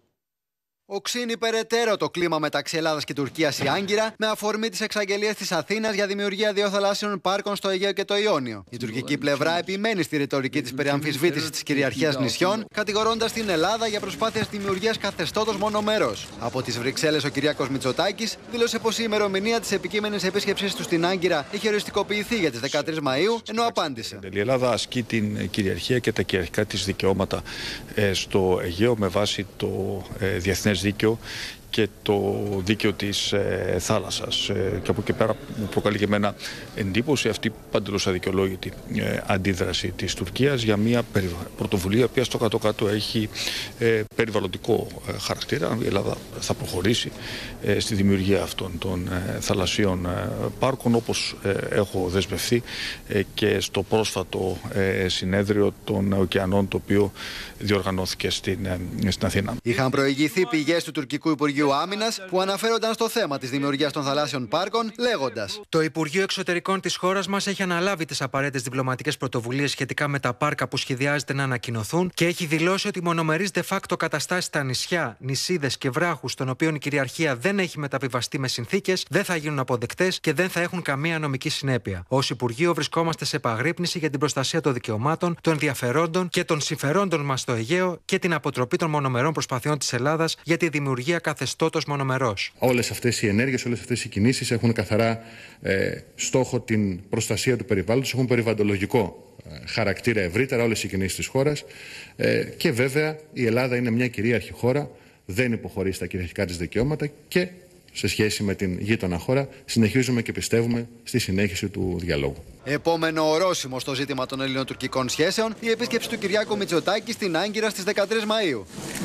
Οξύνει περαιτέρω το κλίμα μεταξύ Ελλάδας και Τουρκίας η Άγκυρα με αφορμή τις εξαγγελίες της Αθήνας για δημιουργία δύο θαλάσσιων πάρκων στο Αιγαίο και το Ιόνιο. Η τουρκική πλευρά επιμένει στη ρητορική της περί αμφισβήτησης της κυριαρχίας νησιών, κατηγορώντας την Ελλάδα για προσπάθειες δημιουργίας καθεστώτος μονομέρος. Από τις Βρυξέλλες, ο Κυριάκος Μητσοτάκης δήλωσε πως η ημερομηνία της επικείμενης επίσκεψης του στην Άγκυρα είχε οριστικοποιηθεί για τις δεκατρείς Μαΐου, ενώ απάντησε. Η Ελλάδα ασκεί την κυριαρχία και τα κυριαρχικά της δικαιώματα στο Αιγαίο με βάση το διεθνές δίκαιο και το δίκαιο της ε, θάλασσας. Ε, και από εκεί πέρα μου προκαλεί και εμένα εντύπωση αυτή παντελώς αδικαιολόγητη ε, αντίδραση της Τουρκίας για μια πρωτοβουλία που στο κάτω-κάτω έχει ε, περιβαλλοντικό ε, χαρακτήρα. Η Ελλάδα θα προχωρήσει ε, στη δημιουργία αυτών των ε, θαλασσίων ε, πάρκων, όπως ε, έχω δεσμευθεί ε, και στο πρόσφατο ε, συνέδριο των ωκεανών, το οποίο διοργανώθηκε στην, ε, στην Αθήνα. Είχαν προηγηθεί πηγές του Τουρκικού Υπουργείου Υπουργείου Άμυνας, που αναφέρονταν στο θέμα της δημιουργίας των θαλάσσιων πάρκων, λέγοντας: Το Υπουργείο Εξωτερικών της χώρας μας έχει αναλάβει τις απαραίτητες διπλωματικές πρωτοβουλίες σχετικά με τα πάρκα που σχεδιάζεται να ανακοινωθούν και έχει δηλώσει ότι μονομερείς de facto καταστάσεις στα νησιά, νησίδες και βράχους, των οποίων η κυριαρχία δεν έχει μεταβιβαστεί με συνθήκες, δεν θα γίνουν αποδεκτές και δεν θα έχουν καμία νομική συνέπεια. Ως Υπουργείο, βρισκόμαστε σε επαγρύπνηση για την προστασία των δικαιωμάτων, των ενδιαφερόντων και των συμφερόντων μας στο Αιγαίο και την αποτροπή των μονομερών προσπαθειών της Ελλάδας για τη δημιουργία καθεστώτος μονομερός. Όλες αυτές οι ενέργειες, όλες αυτές οι κινήσεις έχουν καθαρά ε, στόχο την προστασία του περιβάλλοντος, έχουν περιβαλλοντολογικό ε, χαρακτήρα ευρύτερα όλες οι κινήσεις της χώρας ε, και βέβαια η Ελλάδα είναι μια κυρίαρχη χώρα, δεν υποχωρεί στα κυριαρχικά της δικαιώματα και σε σχέση με την γείτονα χώρα συνεχίζουμε και πιστεύουμε στη συνέχιση του διαλόγου. Επόμενο ορόσημο στο ζήτημα των ελληνοτουρκικών σχέσεων, η επίσκεψη του Κυριάκου Μητσοτάκη στην Άγκυρα στις δεκατρείς Μαΐου.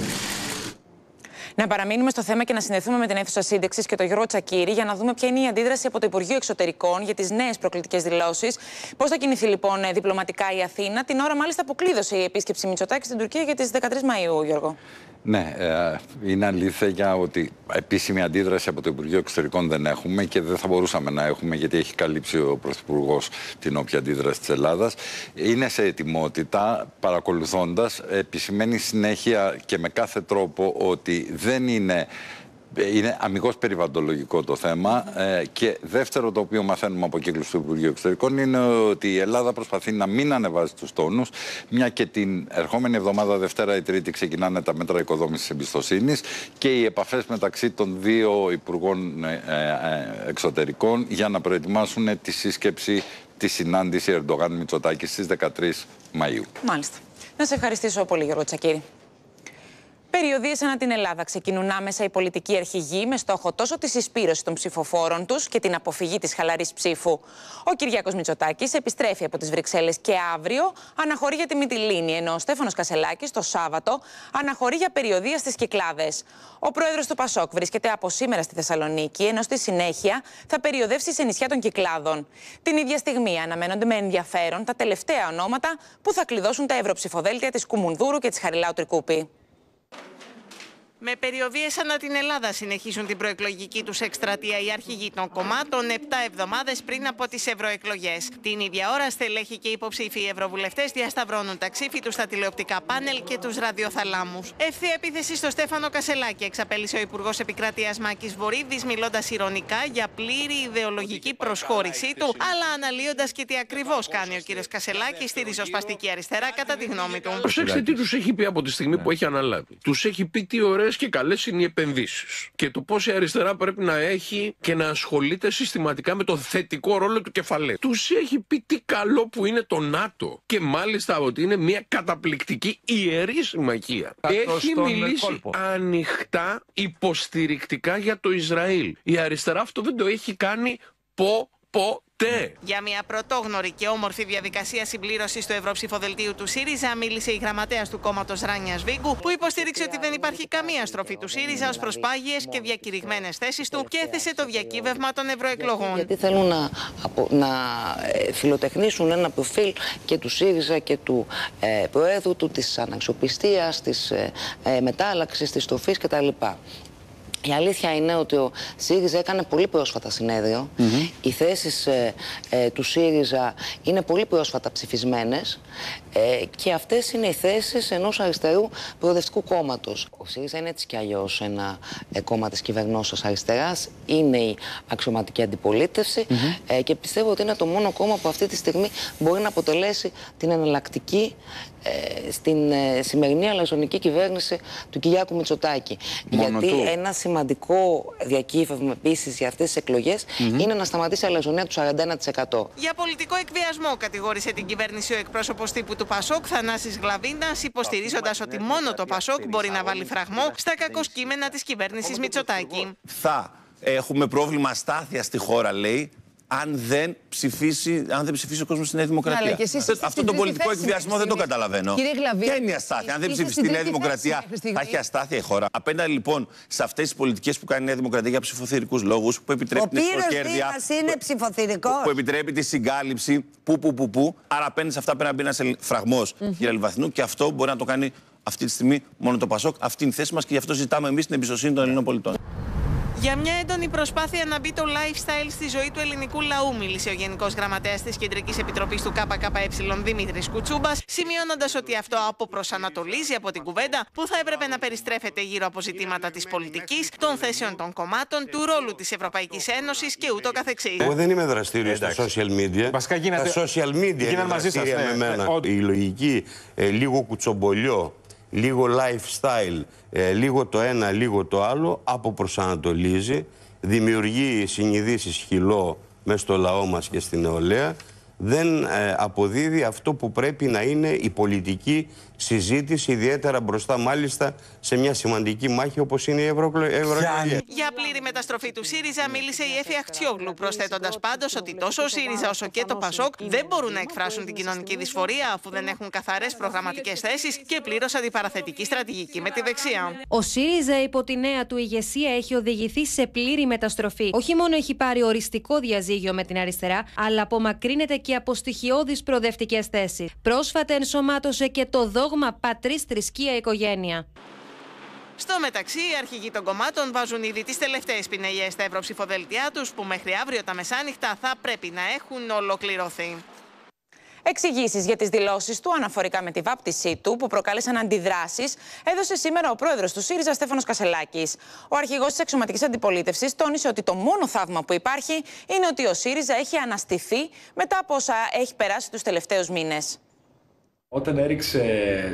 Να παραμείνουμε στο θέμα και να συνδεθούμε με την αίθουσα σύνταξης και τον Γιώργο Τσακίρη για να δούμε ποια είναι η αντίδραση από το Υπουργείο Εξωτερικών για τις νέες προκλητικές δηλώσεις. Πώς θα κινηθεί λοιπόν διπλωματικά η Αθήνα, την ώρα μάλιστα που κλείδωσε η επίσκεψη Μητσοτάκη στην Τουρκία για τις δεκατρείς Μαΐου, Γιώργο. Ναι, είναι αλήθεια ότι επίσημη αντίδραση από το Υπουργείο Εξωτερικών δεν έχουμε και δεν θα μπορούσαμε να έχουμε, γιατί έχει καλύψει ο Πρωθυπουργός την όποια αντίδραση της Ελλάδας. Είναι σε ετοιμότητα, παρακολουθώντας, επισημαίνει συνέχεια και με κάθε τρόπο ότι δεν είναι... Είναι αμιγώς περιβαλλοντολογικό το θέμα ε, και δεύτερο το οποίο μαθαίνουμε από κύκλους του Υπουργείου Εξωτερικών είναι ότι η Ελλάδα προσπαθεί να μην ανεβάζει τους τόνους, μια και την ερχόμενη εβδομάδα, Δευτέρα ή Τρίτη, ξεκινάνε τα μέτρα οικοδόμησης εμπιστοσύνης και οι επαφές μεταξύ των δύο Υπουργών ε, ε, Εξωτερικών για να προετοιμάσουν τη σύσκεψη, τη συνάντηση Ερντογάν-Μητσοτάκη στις δεκατρείς Μαΐου. Μάλιστα. Να σε ευχαριστήσω πολύ, Γιώργο Τσακίρη. Περιοδίες ανά την Ελλάδα ξεκινούν άμεσα οι πολιτικοί αρχηγοί με στόχο τόσο τη συσπήρωση των ψηφοφόρων τους και την αποφυγή της χαλαρής ψήφου. Ο Κυριάκος Μητσοτάκης επιστρέφει από τις Βρυξέλλες και αύριο αναχωρεί για τη Μυτιλήνη, ενώ ο Στέφανος Κασελάκης το Σάββατο αναχωρεί για περιοδεία στις Κυκλάδες. Ο πρόεδρος του Πασόκ βρίσκεται από σήμερα στη Θεσσαλονίκη, ενώ στη συνέχεια θα περιοδεύσει σε νησιά των Κυκλάδων. Την ίδια στιγμή αναμένονται με ενδιαφέρον τα τελευταία ονόματα που θα κλειδώσουν τα ευρωψηφοδέλτια της Κουμουνδούρου και της Χαριλάου Τρικούπη. Με περιοδίες ανά την Ελλάδα συνεχίζουν την προεκλογική τους εκστρατεία οι αρχηγοί των κομμάτων επτά εβδομάδες πριν από τις ευρωεκλογές. Την ίδια ώρα, στελέχοι και υποψήφοι ευρωβουλευτές διασταυρώνουν τα ξύφη τους στα τηλεοπτικά πάνελ και τους ραδιοθαλάμους. Ευθεία επίθεση στο Στέφανο Κασελάκη εξαπέλυσε ο Υπουργός Επικρατείας Μάκης Βορίδης, μιλώντας ειρωνικά για πλήρη ιδεολογική προσχώρησή του, αλλά αναλύοντας και τι ακριβώς κάνει ο κύριος Κασελάκης στη ριζοσπαστική αριστερά, κατά τη γνώμη του. Προσέξτε τι τους έχει πει από τη στιγμή που έχει αναλάβει. Τους έχει πει τι ωραίες και καλές είναι οι επενδύσεις. Και το πώς η αριστερά πρέπει να έχει και να ασχολείται συστηματικά με το θετικό ρόλο του κεφαλαίου. Τους έχει πει τι καλό που είναι το ΝΑΤΟ. Και μάλιστα ότι είναι μια καταπληκτική ιερή συμμαχία. Έχει μιλήσει κόλπο. ανοιχτά, υποστηρικτικά για το Ισραήλ. Η αριστερά αυτό δεν το έχει κάνει πο, πο, Για μια πρωτόγνωρη και όμορφη διαδικασία συμπλήρωσης του ευρωψηφοδελτίου του ΣΥΡΙΖΑ μίλησε η γραμματέας του κόμματος Ράνιας Βίγκου, που υποστήριξε ότι δεν υπάρχει καμία στροφή του ΣΥΡΙΖΑ ως προς πάγιες και διακηρυγμένες θέσεις του και έθεσε το διακύβευμα των ευρωεκλογών. Γιατί θέλουν να, να φιλοτεχνήσουν ένα προφίλ και του ΣΥΡΙΖΑ και του ε, Προέδρου του, της αναξιοπιστίας, της ε, ε, μετάλλαξης, της στροφής κτλ. Η αλήθεια είναι ότι ο ΣΥΡΙΖΑ έκανε πολύ πρόσφατα συνέδριο. Mm-hmm. Οι θέσεις ε, ε, του ΣΥΡΙΖΑ είναι πολύ πρόσφατα ψηφισμένες ε, και αυτές είναι οι θέσεις ενός αριστερού προοδευτικού κόμματος. Ο ΣΥΡΙΖΑ είναι έτσι κι αλλιώς ένα ε, κόμμα της κυβερνώσεως αριστεράς, είναι η αξιωματική αντιπολίτευση mm-hmm. ε, και πιστεύω ότι είναι το μόνο κόμμα που αυτή τη στιγμή μπορεί να αποτελέσει την εναλλακτική ε, στην ε, σημερινή αλαζονική κυβέρνηση του Κυριάκου Μητσοτάκη. Μόνο Γιατί του. ένα σημαντικό διακύβευμα επίσης για αυτές τις εκλογές mm-hmm. είναι να σταματήσει η αλαζονία του σαράντα ένα τοις εκατό. Για πολιτικό εκβιασμό κατηγόρησε την κυβέρνηση ο εκπρόσωπος τύπου του Πασόκ, Θανάσης Γλαβίνας, υποστηρίζοντας ότι μόνο το Πασόκ μπορεί να βάλει φραγμό στα κακοσκήμενα της κυβέρνησης Μητσοτάκη. Θα έχουμε πρόβλημα αστάθειας στη χώρα, λέει, αν δεν ψηφίσει, αν δεν ψηφίσει ο κόσμος στη Νέα Δημοκρατία. Λάλε, εσείς, Αυτό το πολιτικό εκβιασμό δεν το καταλαβαίνω. Ποια είναι η αστάθεια? Αν δεν ψηφίσει στη Νέα Δημοκρατία, θα έχει αστάθεια η χώρα. Απέναντι λοιπόν σε αυτές τις πολιτικές που κάνει η Νέα Δημοκρατία για ψηφοθυρικούς λόγους, που επιτρέπει την εσχροκέρδεια, είναι ψηφοθυρικός. Που επιτρέπει τη συγκάλυψη, που, που, που, που. Άρα απέναντι σε αυτά πρέπει να μπει ένας φραγμός, mm-hmm. κύριε Λιβαθινού, και αυτό μπορεί να το κάνει αυτή τη στιγμή μόνο το Πασόκ. Αυτή είναι η θέση μας και γι' αυτό ζητάμε εμείς την εμπιστοσύνη των Ελληνών πολιτών. Για μια έντονη προσπάθεια να μπει το lifestyle στη ζωή του ελληνικού λαού, μίλησε ο Γενικός Γραμματέας της Κεντρικής Επιτροπής του ΚΚΕ Δημήτρης Κουτσούμπας, σημειώνοντας ότι αυτό αποπροσανατολίζει από την κουβέντα που θα έπρεπε να περιστρέφεται γύρω από ζητήματα της πολιτικής, των θέσεων των κομμάτων, του ρόλου της Ευρωπαϊκής Ένωσης και ούτω καθεξής. Εγώ δεν είμαι δραστήριος στα social media. Βασικά γίνεται... Τα social media είναι δραστήρια με μένα. Ναι. Η λογική ε, λίγο κουτσομπολιό, λίγο lifestyle, ε, λίγο το ένα, λίγο το άλλο, αποπροσανατολίζει, δημιουργεί συνειδήσεις χυλό μέσα στο λαό μας και στην νεολαία, δεν ε, αποδίδει αυτό που πρέπει να είναι η πολιτική συζήτηση, ιδιαίτερα μπροστά μάλιστα σε μια σημαντική μάχη όπως είναι η ευρωεκλογή. Για πλήρη μεταστροφή του ΣΥΡΙΖΑ μίλησε η Έφη Αχτσιόγλου, προσθέτοντας πάντως ότι τόσο ο ΣΥΡΙΖΑ όσο και το ΠΑΣΟΚ δεν μπορούν να εκφράσουν την κοινωνική δυσφορία αφού δεν έχουν καθαρές προγραμματικές θέσεις και πλήρως αντιπαραθετική στρατηγική με τη δεξιά. Ο ΣΥΡΙΖΑ υπό τη νέα του ηγεσία έχει οδηγηθεί σε πλήρη μεταστροφή. Όχι μόνο έχει πάρει οριστικό διαζύγιο με την αριστερά, αλλά απομακρύνεται και από στοιχειώδεις προοδευτικές θέσεις. Πρόσφατα ενσωμάτωσε και το δόγμα πατρίς, θρησκεία, οικογένεια. Στο μεταξύ, οι αρχηγοί των κομμάτων βάζουν ήδη τις τελευταίες πινελιές στα ευρωψηφοδέλτια τους, που μέχρι αύριο τα μεσάνυχτα θα πρέπει να έχουν ολοκληρωθεί. Εξηγήσεις για τις δηλώσεις του αναφορικά με τη βάπτισή του, που προκάλεσαν αντιδράσεις, έδωσε σήμερα ο πρόεδρος του ΣΥΡΙΖΑ, Στέφανος Κασσελάκης. Ο αρχηγός της αξιωματικής αντιπολίτευσης τόνισε ότι το μόνο θαύμα που υπάρχει είναι ότι ο ΣΥΡΙΖΑ έχει αναστηθεί μετά από όσα έχει περάσει τους τελευταίους μήνες. Όταν έριξε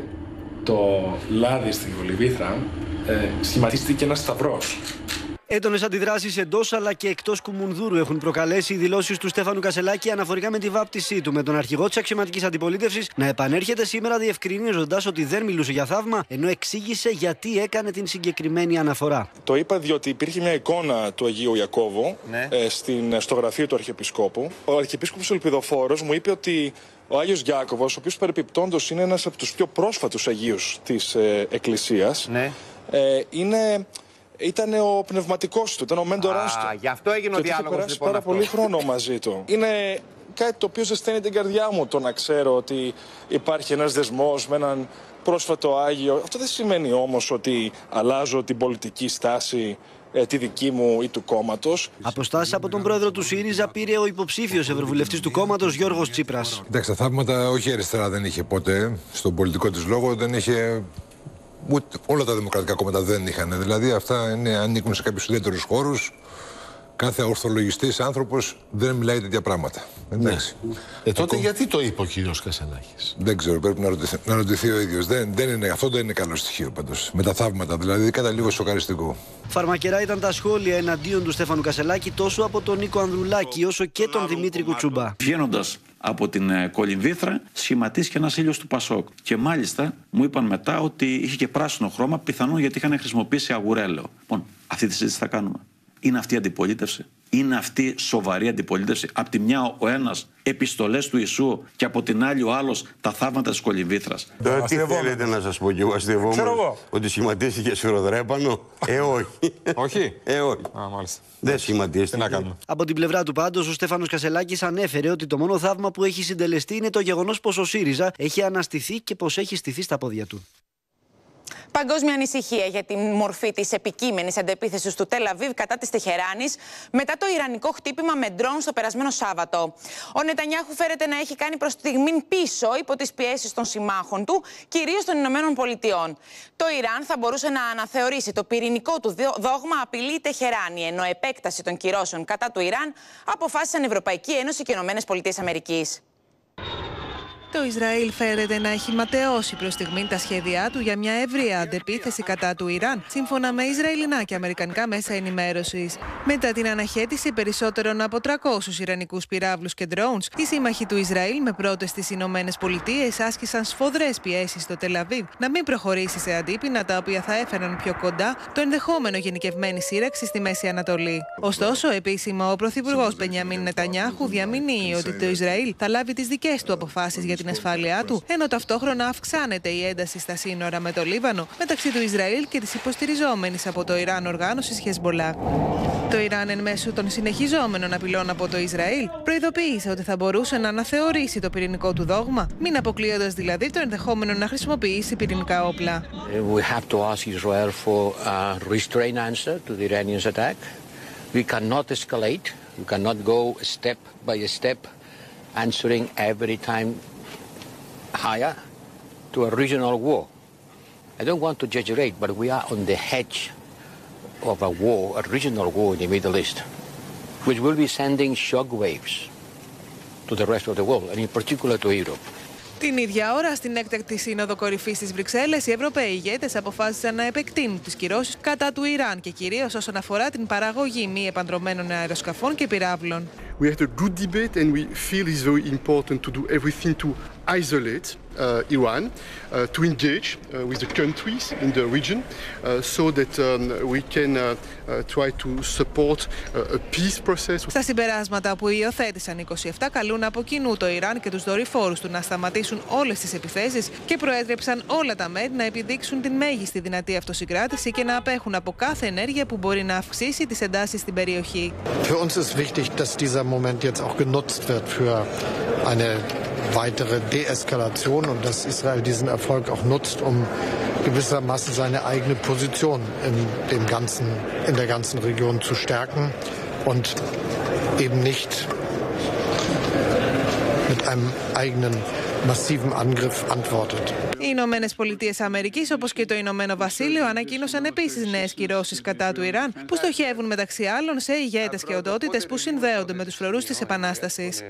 το λάδι στην Κολυμβήθρα, ε, σχηματίστηκε ένας σταυρός. Έντονες αντιδράσεις εντός αλλά και εκτός Κουμουνδούρου έχουν προκαλέσει οι δηλώσεις του Στέφανου Κασσελάκη αναφορικά με τη βάπτισή του, με τον αρχηγό της αξιωματικής αντιπολίτευσης να επανέρχεται σήμερα διευκρινίζοντας ότι δεν μιλούσε για θαύμα, ενώ εξήγησε γιατί έκανε την συγκεκριμένη αναφορά. Το είπα διότι υπήρχε μια εικόνα του Αγίου Ιακώβου, ναι. ε, στην, στο γραφείο του Αρχιεπισκόπου. Ο Αρχιεπίσκοπος Ελπιδοφόρος μου είπε ότι ο Άγιος Γιάκωβος, ο οποίος παρεπιπτόντος είναι ένας από τους πιο πρόσφατους Αγίους της ε, Εκκλησίας, ναι. ε, είναι... Ήταν ο πνευματικός του, ήταν ο μέντορας του. Γι' αυτό έγινε ο διάλογος. Είχε περάσει λοιπόν, πάρα αυτό. πολύ χρόνο μαζί του. Είναι κάτι το οποίο ζεσταίνει την καρδιά μου, το να ξέρω ότι υπάρχει ένας δεσμός με έναν πρόσφατο Άγιο. Αυτό δεν σημαίνει όμως ότι αλλάζω την πολιτική στάση, ε, τη δική μου ή του κόμματος. Αποστάσεις από τον πρόεδρο του ΣΥΡΙΖΑ πήρε ο υποψήφιος ευρωβουλευτής του κόμματος Γιώργος Τσίπρας. Κοιτάξτε, θαύματα όχι η αριστερά δεν είχε ποτέ στον πολιτικό της λόγο, δεν είχε. Ούτε όλα τα δημοκρατικά κόμματα δεν είχαν. Δηλαδή αυτά είναι, ανήκουν σε κάποιους ιδιαίτερους χώρους. Κάθε ορθολογιστής άνθρωπος δεν μιλάει τέτοια πράγματα. Εντάξει. Ναι. Ε, τότε Εκό... γιατί το είπε ο κύριος Κασσελάκης? Δεν ξέρω, πρέπει να ρωτηθεί, να ρωτηθεί ο ίδιος. Δεν, δεν είναι, αυτό δεν είναι καλό στοιχείο πάντως. Με τα θαύματα δηλαδή, κατά λίγο σοκαριστικό. Φαρμακερά ήταν τα σχόλια εναντίον του Στέφανου Κασσελάκη τόσο από τον Νίκο Ανδρουλάκη όσο και τον Δημήτρη Κουτσούμπα. Βγαίνοντας από την Κολυμβήθρα, σχηματίστηκε ένας ήλιος του Πασόκ. Και μάλιστα μου είπαν μετά ότι είχε και πράσινο χρώμα, πιθανόν γιατί είχαν χρησιμοποιήσει αγουρέλαιο. Λοιπόν, αυτή τη συζήτηση θα κάνουμε. Είναι αυτή η αντιπολίτευση? Είναι αυτή σοβαρή αντιπολίτευση? Απ' τη μια ο ένας επιστολές του Ιησού και από την άλλη ο άλλος τα θαύματα της Κολυμβήθρας. Τώρα τι θέλετε να σας πω κι εγώ, αστευόμαι? Ότι σχηματίστηκε σφυροδρέπανο? Ε, όχι. Όχι? Ε, όχι. Α, μάλιστα. Δεν σχηματίστηκε. Τι να κάνουμε. Από την πλευρά του πάντως, ο Στέφανος Κασσελάκης ανέφερε ότι το μόνο θαύμα που έχει συντελεστεί είναι το γεγονός πως ο ΣΥΡΙΖΑ έχει αναστηθεί και πως έχει στηθεί στα πόδια του. Παγκόσμια ανησυχία για τη μορφή της επικείμενης αντεπίθεσης του Τελ Αβίβ κατά της Τεχεράνης μετά το ιρανικό χτύπημα με ντρόουν στο περασμένο Σάββατο. Ο Νετανιάχου φέρεται να έχει κάνει προς στιγμήν πίσω υπό τις πιέσεις των συμμάχων του, κυρίως των Ηνωμένων Πολιτειών. Το Ιράν θα μπορούσε να αναθεωρήσει το πυρηνικό του δόγμα απειλή η Τεχεράνη, ενώ επέκταση των κυρώσεων κατά του Ιράν αποφάσισαν Ευρωπαϊκή Ένωση και Ηνωμένες Πολιτείες Αμερικής. Το Ισραήλ φέρεται να έχει ματαιώσει προς στιγμήν τα σχέδιά του για μια ευρεία αντεπίθεση κατά του Ιράν, σύμφωνα με Ισραηλινά και αμερικανικά μέσα ενημέρωσης. Μετά την αναχέτηση περισσότερων από τριακόσιους ιρανικούς πυράβλους και drones, οι σύμμαχοι του Ισραήλ με πρώτες τις Ηνωμένες Πολιτείες άσκησαν σφοδρές πιέσεις στο Τελ Αβίβ να μην προχωρήσει σε αντίπεινα τα οποία θα έφεραν πιο κοντά το ενδεχόμενο γενικευμένη σύραξη στη Μέση Ανατολή. Ωστόσο, επίσημα ο πρωθυπουργός Μπενιαμίν Νετανιάχου διαμηνύει ότι το Ισραήλ θα λάβει τις δικές του αποφάσεις για την ασφάλειά του, ενώ ταυτόχρονα αυξάνεται η ένταση στα σύνορα με το Λίβανο μεταξύ του Ισραήλ και της υποστηριζόμενης από το Ιράν οργάνωσης Χεσμολάχ. Το Ιράν, εν μέσω των συνεχιζόμενων απειλών από το Ισραήλ, προειδοποίησε ότι θα μπορούσε να αναθεωρήσει το πυρηνικό του δόγμα, μην αποκλείοντας δηλαδή το ενδεχόμενο να χρησιμοποιήσει πυρηνικά όπλα. We have to ask Israel for a restrained answer to the Iranians' attack. We cannot escalate. We cannot go step by step, answering every time higher to a regional war. I don't want to exaggerate, but we are on the edge of a war, a regional war in the Middle East, which will be sending shock waves to the rest of the world, and in particular to Europe. Την ίδια ώρα, στην έκτακτη σύνοδο κορυφής στις Βρυξέλλες, οι Ευρωπαίοι ηγέτες αποφάσισαν να επεκτείνουν τις κυρώσεις κατά του Ιράν και κυρίως όσον αφορά την παραγωγή μη επανδρομένων αεροσκαφών και πυράβλων. We had a good debate and we feel it's very important to do everything to isolate uh, Iran, uh, to engage uh, with the countries in the region uh, so that um, we can uh, uh, try to support uh, a peace process. Στα συμπεράσματα που υιοθέτησαν οι είκοσι επτά καλούν από κοινού το Ιράν και τους δορυφόρους του να σταματήσουν όλες τις επιθέσεις και προέτρεψαν όλα τα μέρη να επιδείξουν την μέγιστη δυνατή αυτοσυγκράτηση και να απέχουν από κάθε ενέργεια που μπορεί να αυξήσει τις εντάσεις στην περιοχή. Für uns ist wichtig, dass dieser Moment jetzt auch genutzt wird für eine weitere Deeskalation und dass Israel diesen Erfolg auch nutzt, um gewissermaßen seine eigene Position in dem ganzen, in der ganzen Region zu stärken und eben nicht mit einem eigenen massiven Angriff antwortet. Οι Ηνωμένες Πολιτείες Αμερικής, όπως και το Ηνωμένο Βασίλειο, ανακοίνωσαν επίσης νέες κυρώσεις κατά του Ιράν, που στοχεύουν μεταξύ άλλων σε ηγέτες και οντότητες που συνδέονται με τους φρουρούς της Επανάστασης.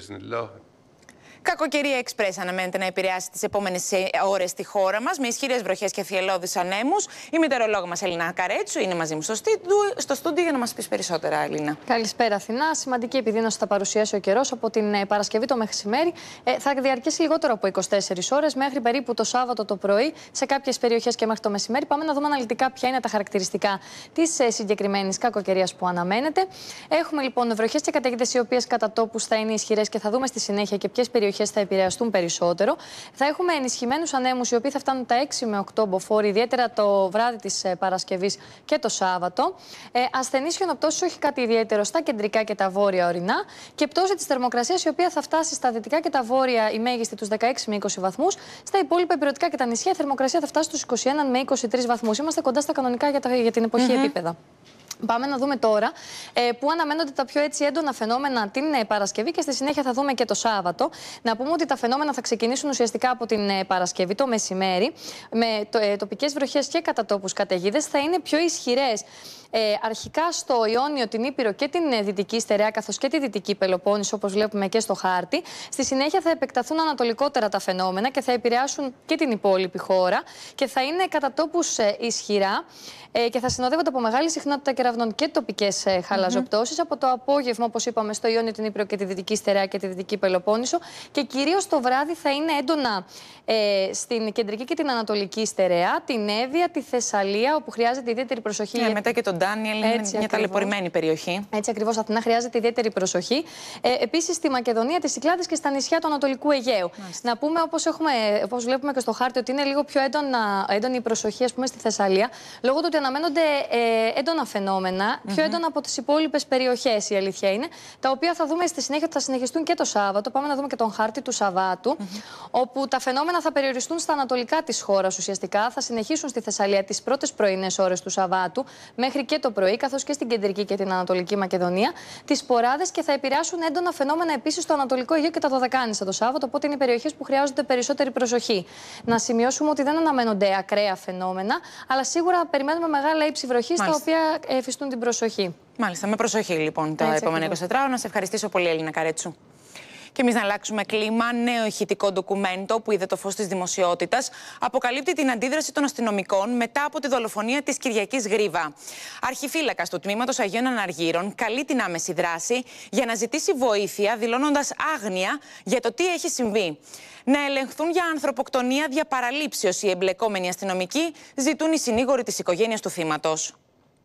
Κακοκαιρία εξπρές αναμένεται να επηρεάσει τις επόμενες ώρες στη χώρα μας, με ισχυρές βροχές και θυελλώδεις ανέμους. Η μητερολόγο μας Ελίνα Καρέτσου είναι μαζί μου στο στούντιο, στο στούντιο για να μας πεις περισσότερα, Ελίνα. Καλησπέρα, Αθηνά. Σημαντική επιδείνωση θα παρουσιάσει ο καιρός από την Παρασκευή το μεσημέρι. Ε, θα διαρκέσει λιγότερο από είκοσι ώρες, μέχρι περίπου το Σάββατο το πρωί, σε κάποιες περιοχές και μέχρι το μεσημέρι. Πάμε να δούμε αναλυτικά ποια είναι τα χαρακτηριστικά της ε, συγκεκριμένης κακοκαιρίας που αναμένεται. Έχουμε λοιπόν βροχές και καταιγίδες οι οποίες κατά τόπους θα είναι ισχυρές και θα δούμε στη συνέχεια και ποιες περιοχές θα επηρεαστούν περισσότερο. Θα έχουμε ενισχυμένους ανέμους οι οποίοι θα φτάνουν τα έξι με οκτώ μποφόρ, ιδιαίτερα το βράδυ της Παρασκευής και το Σάββατο. Ε, ασθενείς χιονοπτώσεις, όχι κάτι ιδιαίτερο στα κεντρικά και τα βόρεια ορεινά. Και πτώση της θερμοκρασίας η οποία θα φτάσει στα δυτικά και τα βόρεια η μέγιστη τους δεκαέξι με είκοσι βαθμούς. Στα υπόλοιπα ηπειρωτικά και τα νησιά η θερμοκρασία θα φτάσει στους είκοσι ένα με είκοσι τρεις βαθμούς. Είμαστε κοντά στα κανονικά για, τα, για την εποχή mm-hmm. επίπεδα. Πάμε να δούμε τώρα ε, που αναμένονται τα πιο έτσι έντονα φαινόμενα την ε, Παρασκευή και στη συνέχεια θα δούμε και το Σάββατο. Να πούμε ότι τα φαινόμενα θα ξεκινήσουν ουσιαστικά από την ε, Παρασκευή το μεσημέρι, με το, ε, τοπικές βροχές και κατά τόπους καταιγίδες. Θα είναι πιο ισχυρές ε, αρχικά στο Ιόνιο, την Ήπειρο και την ε, Δυτική Στερεά, καθώς και τη Δυτική Πελοπόννησο, όπως βλέπουμε και στο χάρτη. Στη συνέχεια θα επεκταθούν ανατολικότερα τα φαινόμενα και θα επηρεάσουν και την υπόλοιπη χώρα και θα είναι κατά τόπους ε, ισχυρά ε, και θα συνοδεύονται από μεγάλη συχνότητα κεραυνών και τοπικές ε, χαλαζοπτώσεις. Mm-hmm. Από το απόγευμα, όπως είπαμε, στο Ιόνιο, την Ήπειρο και τη Δυτική Στερεά και τη Δυτική Πελοπόννησο. Και κυρίως το βράδυ θα είναι έντονα ε, στην Κεντρική και την Ανατολική Στερεά, την Εύβοια, τη Θεσσαλία, όπου χρειάζεται ιδιαίτερη προσοχή. Yeah, μετά και τον Ντάνιελ, είναι μια ακριβώς ταλαιπωρημένη περιοχή. Έτσι ακριβώς, Αθηνά χρειάζεται ιδιαίτερη προσοχή. Ε, επίσης, στη Μακεδονία, τις Κυκλάδες και στα νησιά του Ανατολικού Αιγαίου. Μάλιστα. Να πούμε, όπως, έχουμε, όπως βλέπουμε και στο χάρτη, ότι είναι λίγο πιο έντονα, έντονη η προσοχή, ας πούμε, στη Θεσσαλία, λόγω του ότι αναμένονται ε, έντονα φαινόμενα, mm-hmm. πιο έντονα από τις υπόλοιπες περιοχές, η αλήθεια είναι, τα οποία θα δούμε στη συνέχεια ότι θα συνεχιστούν και το Σάββατο. Πάμε να δούμε και τον χάρτη του Σαββάτου, mm-hmm. όπου τα φαινόμενα θα περιοριστούν στα ανατολικά της χώρας ουσιαστικά, θα συνεχίσουν στη Θεσσαλία τις πρώτες πρωινές ώρες του Σαββάτου, μέχρι και το πρωί, καθώς και στην Κεντρική και την Ανατολική Μακεδονία, τις σποράδες και θα επηρεάσουν έντονα φαινόμενα επίσης στο Ανατολικό Αιγαίο και τα Δωδεκάνησα το Σάββατο, οπότε είναι οι περιοχές που χρειάζονται περισσότερη προσοχή. Να σημειώσουμε ότι δεν αναμένονται ακραία φαινόμενα, αλλά σίγουρα περιμένουμε μεγάλα ύψη βροχής, τα οποία εφιστούν την προσοχή. Μάλιστα, με προσοχή λοιπόν τα Έτσι, επόμενα είκοσι τέσσερα ώρα. Να σε ευχαριστήσω πολύ, Ελίνα Καρέτσου. Και εμείς να αλλάξουμε κλίμα. Νέο ηχητικό ντοκουμέντο που είδε το φως της δημοσιότητας αποκαλύπτει την αντίδραση των αστυνομικών μετά από τη δολοφονία της Κυριακής Γρίβα. Αρχιφύλακας του Τμήματος Αγίων Αναργύρων καλεί την άμεση δράση για να ζητήσει βοήθεια, δηλώνοντας άγνοια για το τι έχει συμβεί. Να ελεγχθούν για ανθρωποκτονία δια παραλήψεως οι εμπλεκόμενοι αστυνομικοί, ζητούν οι συνήγοροι της οικογένειας του θύματος.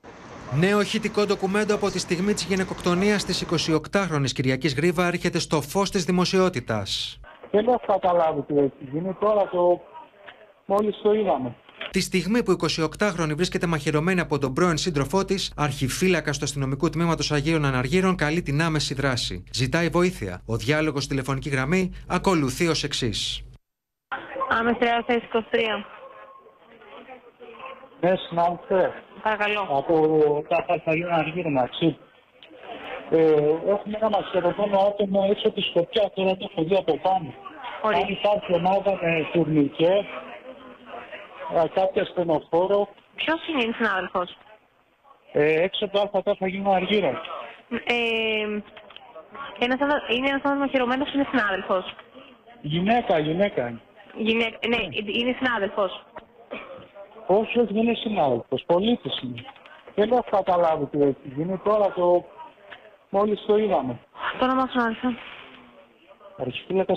Νέο ηχητικό ντοκουμέντο από τη στιγμή της γυναικοκτονίας της εικοσιοκτάχρονης Κυριακής Γρίβα έρχεται στο φως της δημοσιότητας. Δεν έχω καταλάβει τι έχει γίνει. Τώρα το μόλις το είδαμε. Τη στιγμή που η εικοσιοκτάχρονη βρίσκεται μαχαιρωμένη από τον πρώην σύντροφό της, αρχιφύλακας του αστυνομικού τμήματος Αγίων Αναργύρων καλεί την άμεση δράση. Ζητάει βοήθεια. Ο διάλογος στη τηλεφωνική γραμμή ακολουθεί ως εξής. Άμεση θέση είκοσι τρία. Ναι, συνάδελφε. Παρακαλώ. Από τα Αγίων Αναργύρων, αξί. Ε, έχουμε ένα μαχαιρωμένο άτομο έξω από τη Σκοπιά, τώρα το έχω δει από πάνω. Ωραία. Αν υπάρχει ομάδα με τουρνικέ, κάποια στενοφόρο. Ποιος είναι η συνάδελφος? Ε, έξω από το ΑΤΑ Αγίων Αναργύρων. Ε, ένας, είναι ένας άνθρωπος μαχαιρωμένος, είναι συνάδελφος. Γυναίκα, γυναίκα. Γυναίκα, ναι, είναι συνάδελφος. Όχι, όχι, δεν είναι συνάδελφος, πολίτης είναι. Δεν έχω καταλάβει τι έχει γίνει, τώρα το μόλις το είδαμε. Το όνομα του συνάδελφου. Αρχιφύλακα.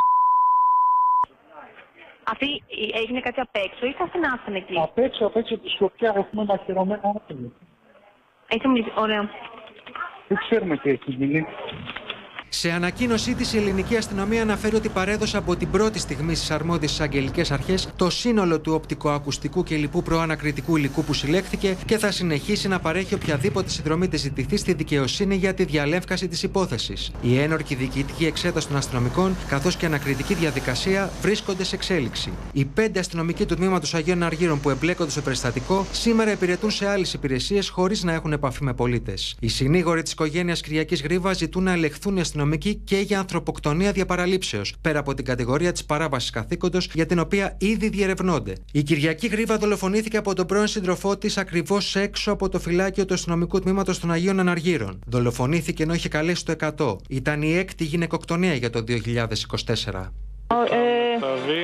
Αυτή έγινε κάτι απ' έξω ή θα συνάφθανε εκεί? Απ' έξω, απ' έξω από τη Σκοπιά έχουμε μαχαιρωμένα άτομα. Έχει μιλήσει, ωραία. Δεν ξέρουμε τι έχει γίνει. Σε ανακοίνωσή της, η ελληνική αστυνομία αναφέρει ότι παρέδωσε από την πρώτη στιγμή στις αρμόδιες εισαγγελικές αρχές το σύνολο του οπτικοακουστικού και λοιπού προανακριτικού υλικού που συλλέχθηκε και θα συνεχίσει να παρέχει οποιαδήποτε συνδρομή της ζητηθεί στη δικαιοσύνη για τη διαλεύκαση της υπόθεσης. Η ένορκη διοικητική εξέταση των αστυνομικών καθώς και ανακριτική διαδικασία βρίσκονται σε εξέλιξη. Οι πέντε αστυνομικοί του τμήματος Αγίων Αργύρων που εμπλέκονται στο περιστατικό σήμερα υπηρετούν σε άλλες υπηρεσίες χωρίς να έχουν επαφή με πολίτες. Οι συνήγοροι της οικογένειας Κυριακής Γρίβα ζητούν να ελεγχθούν οι αστυνομικοί και για ανθρωποκτονία διαπαραλήψεως, πέρα από την κατηγορία της παράβασης καθήκοντος για την οποία ήδη διερευνώνται. Η Κυριακή Γρίβα δολοφονήθηκε από τον πρώην σύντροφό της ακριβώς έξω από το φυλάκιο του αστυνομικού τμήματος των Αγίων Αναργύρων. Δολοφονήθηκε ενώ είχε καλέσει το εκατό. Ήταν η έκτη γυναικοκτονία για το δύο χιλιάδες είκοσι τέσσερα. Ε,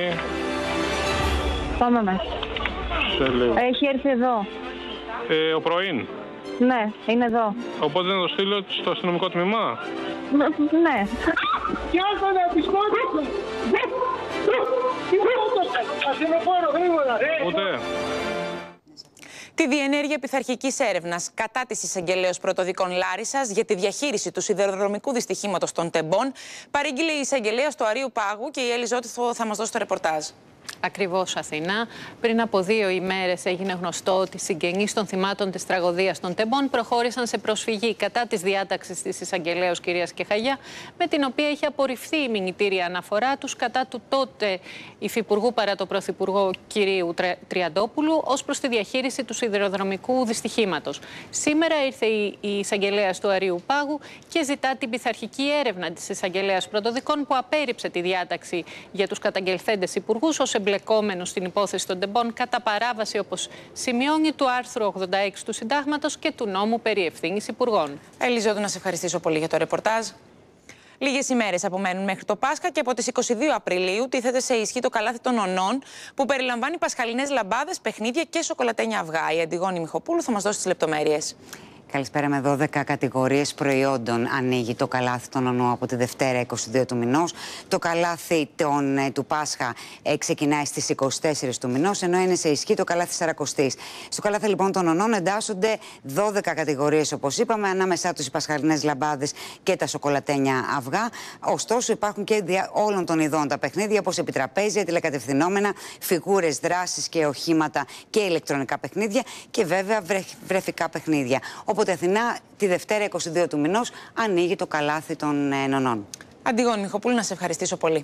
πάμε μέσα. Έχει έρθει εδώ. Ε, ο πρωίν. Ναι, είναι εδώ. Οπότε να το στείλω στο αστυνομικό τμήμα. Ναι. Κι άλλο να τη σκότωσε! Τι σκότωσε! Ασθενοφόρο, γρήγορα! Ούτε. Τη διενέργεια πειθαρχικής έρευνας κατά της εισαγγελέως πρωτοδικών Λάρισσας για τη διαχείριση του σιδηροδρομικού δυστυχήματος των Τεμπών παρήγγειλε η εισαγγελέας του Αρείου Πάγου και η Έλλη Ζώτη θα μας δώσει το ρεπορτάζ. Ακριβώς, Αθηνά. Πριν από δύο ημέρες έγινε γνωστό ότι οι συγγενείς των θυμάτων της τραγωδίας των Τεμπών προχώρησαν σε προσφυγή κατά της διάταξης της εισαγγελέως κυρίας Κεχαγιά, με την οποία είχε απορριφθεί η μηνυτήρια αναφορά τους κατά του τότε υφυπουργού παρά το πρωθυπουργό κυρίου Τριαντόπουλου ως προς τη διαχείριση του σιδηροδρομικού δυστυχήματος. Σήμερα ήρθε η εισαγγελέας του Αρείου Πάγου και ζητά την πειθαρχική έρευνα της εισαγγελέας πρωτοδικών που απέρριψε τη διάταξη για τους καταγγελθέντες υπουργούς ως εμπλεκόμενος στην υπόθεση των Τεμπών κατά παράβαση, όπως σημειώνει, του άρθρου ογδόντα έξι του Συντάγματος και του νόμου περί ευθύνης υπουργών. Έλλη Ζώτη, να σε ευχαριστήσω πολύ για το ρεπορτάζ. Λίγες ημέρες απομένουν μέχρι το Πάσχα και από τις είκοσι δύο Απριλίου τίθεται σε ισχύ το καλάθι των Ονών, που περιλαμβάνει πασχαλινές λαμπάδες, παιχνίδια και σοκολατένια αυγά. Η Αντιγόνη Μιχοπούλου θα μας δώσει τις λεπτομέρειες. Καλησπέρα. Με δώδεκα κατηγορίες προϊόντων ανοίγει το καλάθι των Ονών από τη Δευτέρα είκοσι δύο του μηνός. Το καλάθι των, του Πάσχα ε, ξεκινάει στις είκοσι τέσσερις του μηνός, ενώ είναι σε ισχύ το καλάθι Σαρακοστής. Στο καλάθι λοιπόν των Ονών εντάσσονται δώδεκα κατηγορίες, όπως είπαμε, ανάμεσά τους οι πασχαλινές λαμπάδες και τα σοκολατένια αυγά. Ωστόσο, υπάρχουν και δια όλων των ειδών τα παιχνίδια, όπως επιτραπέζια, τηλεκατευθυνόμενα, φιγούρες, δράσεις και οχήματα και ηλεκτρονικά παιχνίδια και βέβαια βρε, βρεφικά παιχνίδια. Οπότε Αθηνά, τη Δευτέρα είκοσι δύο του μηνός ανοίγει το καλάθι των ε, Νονών. Αντιγόνη Μιχοπούλου, να σε ευχαριστήσω πολύ.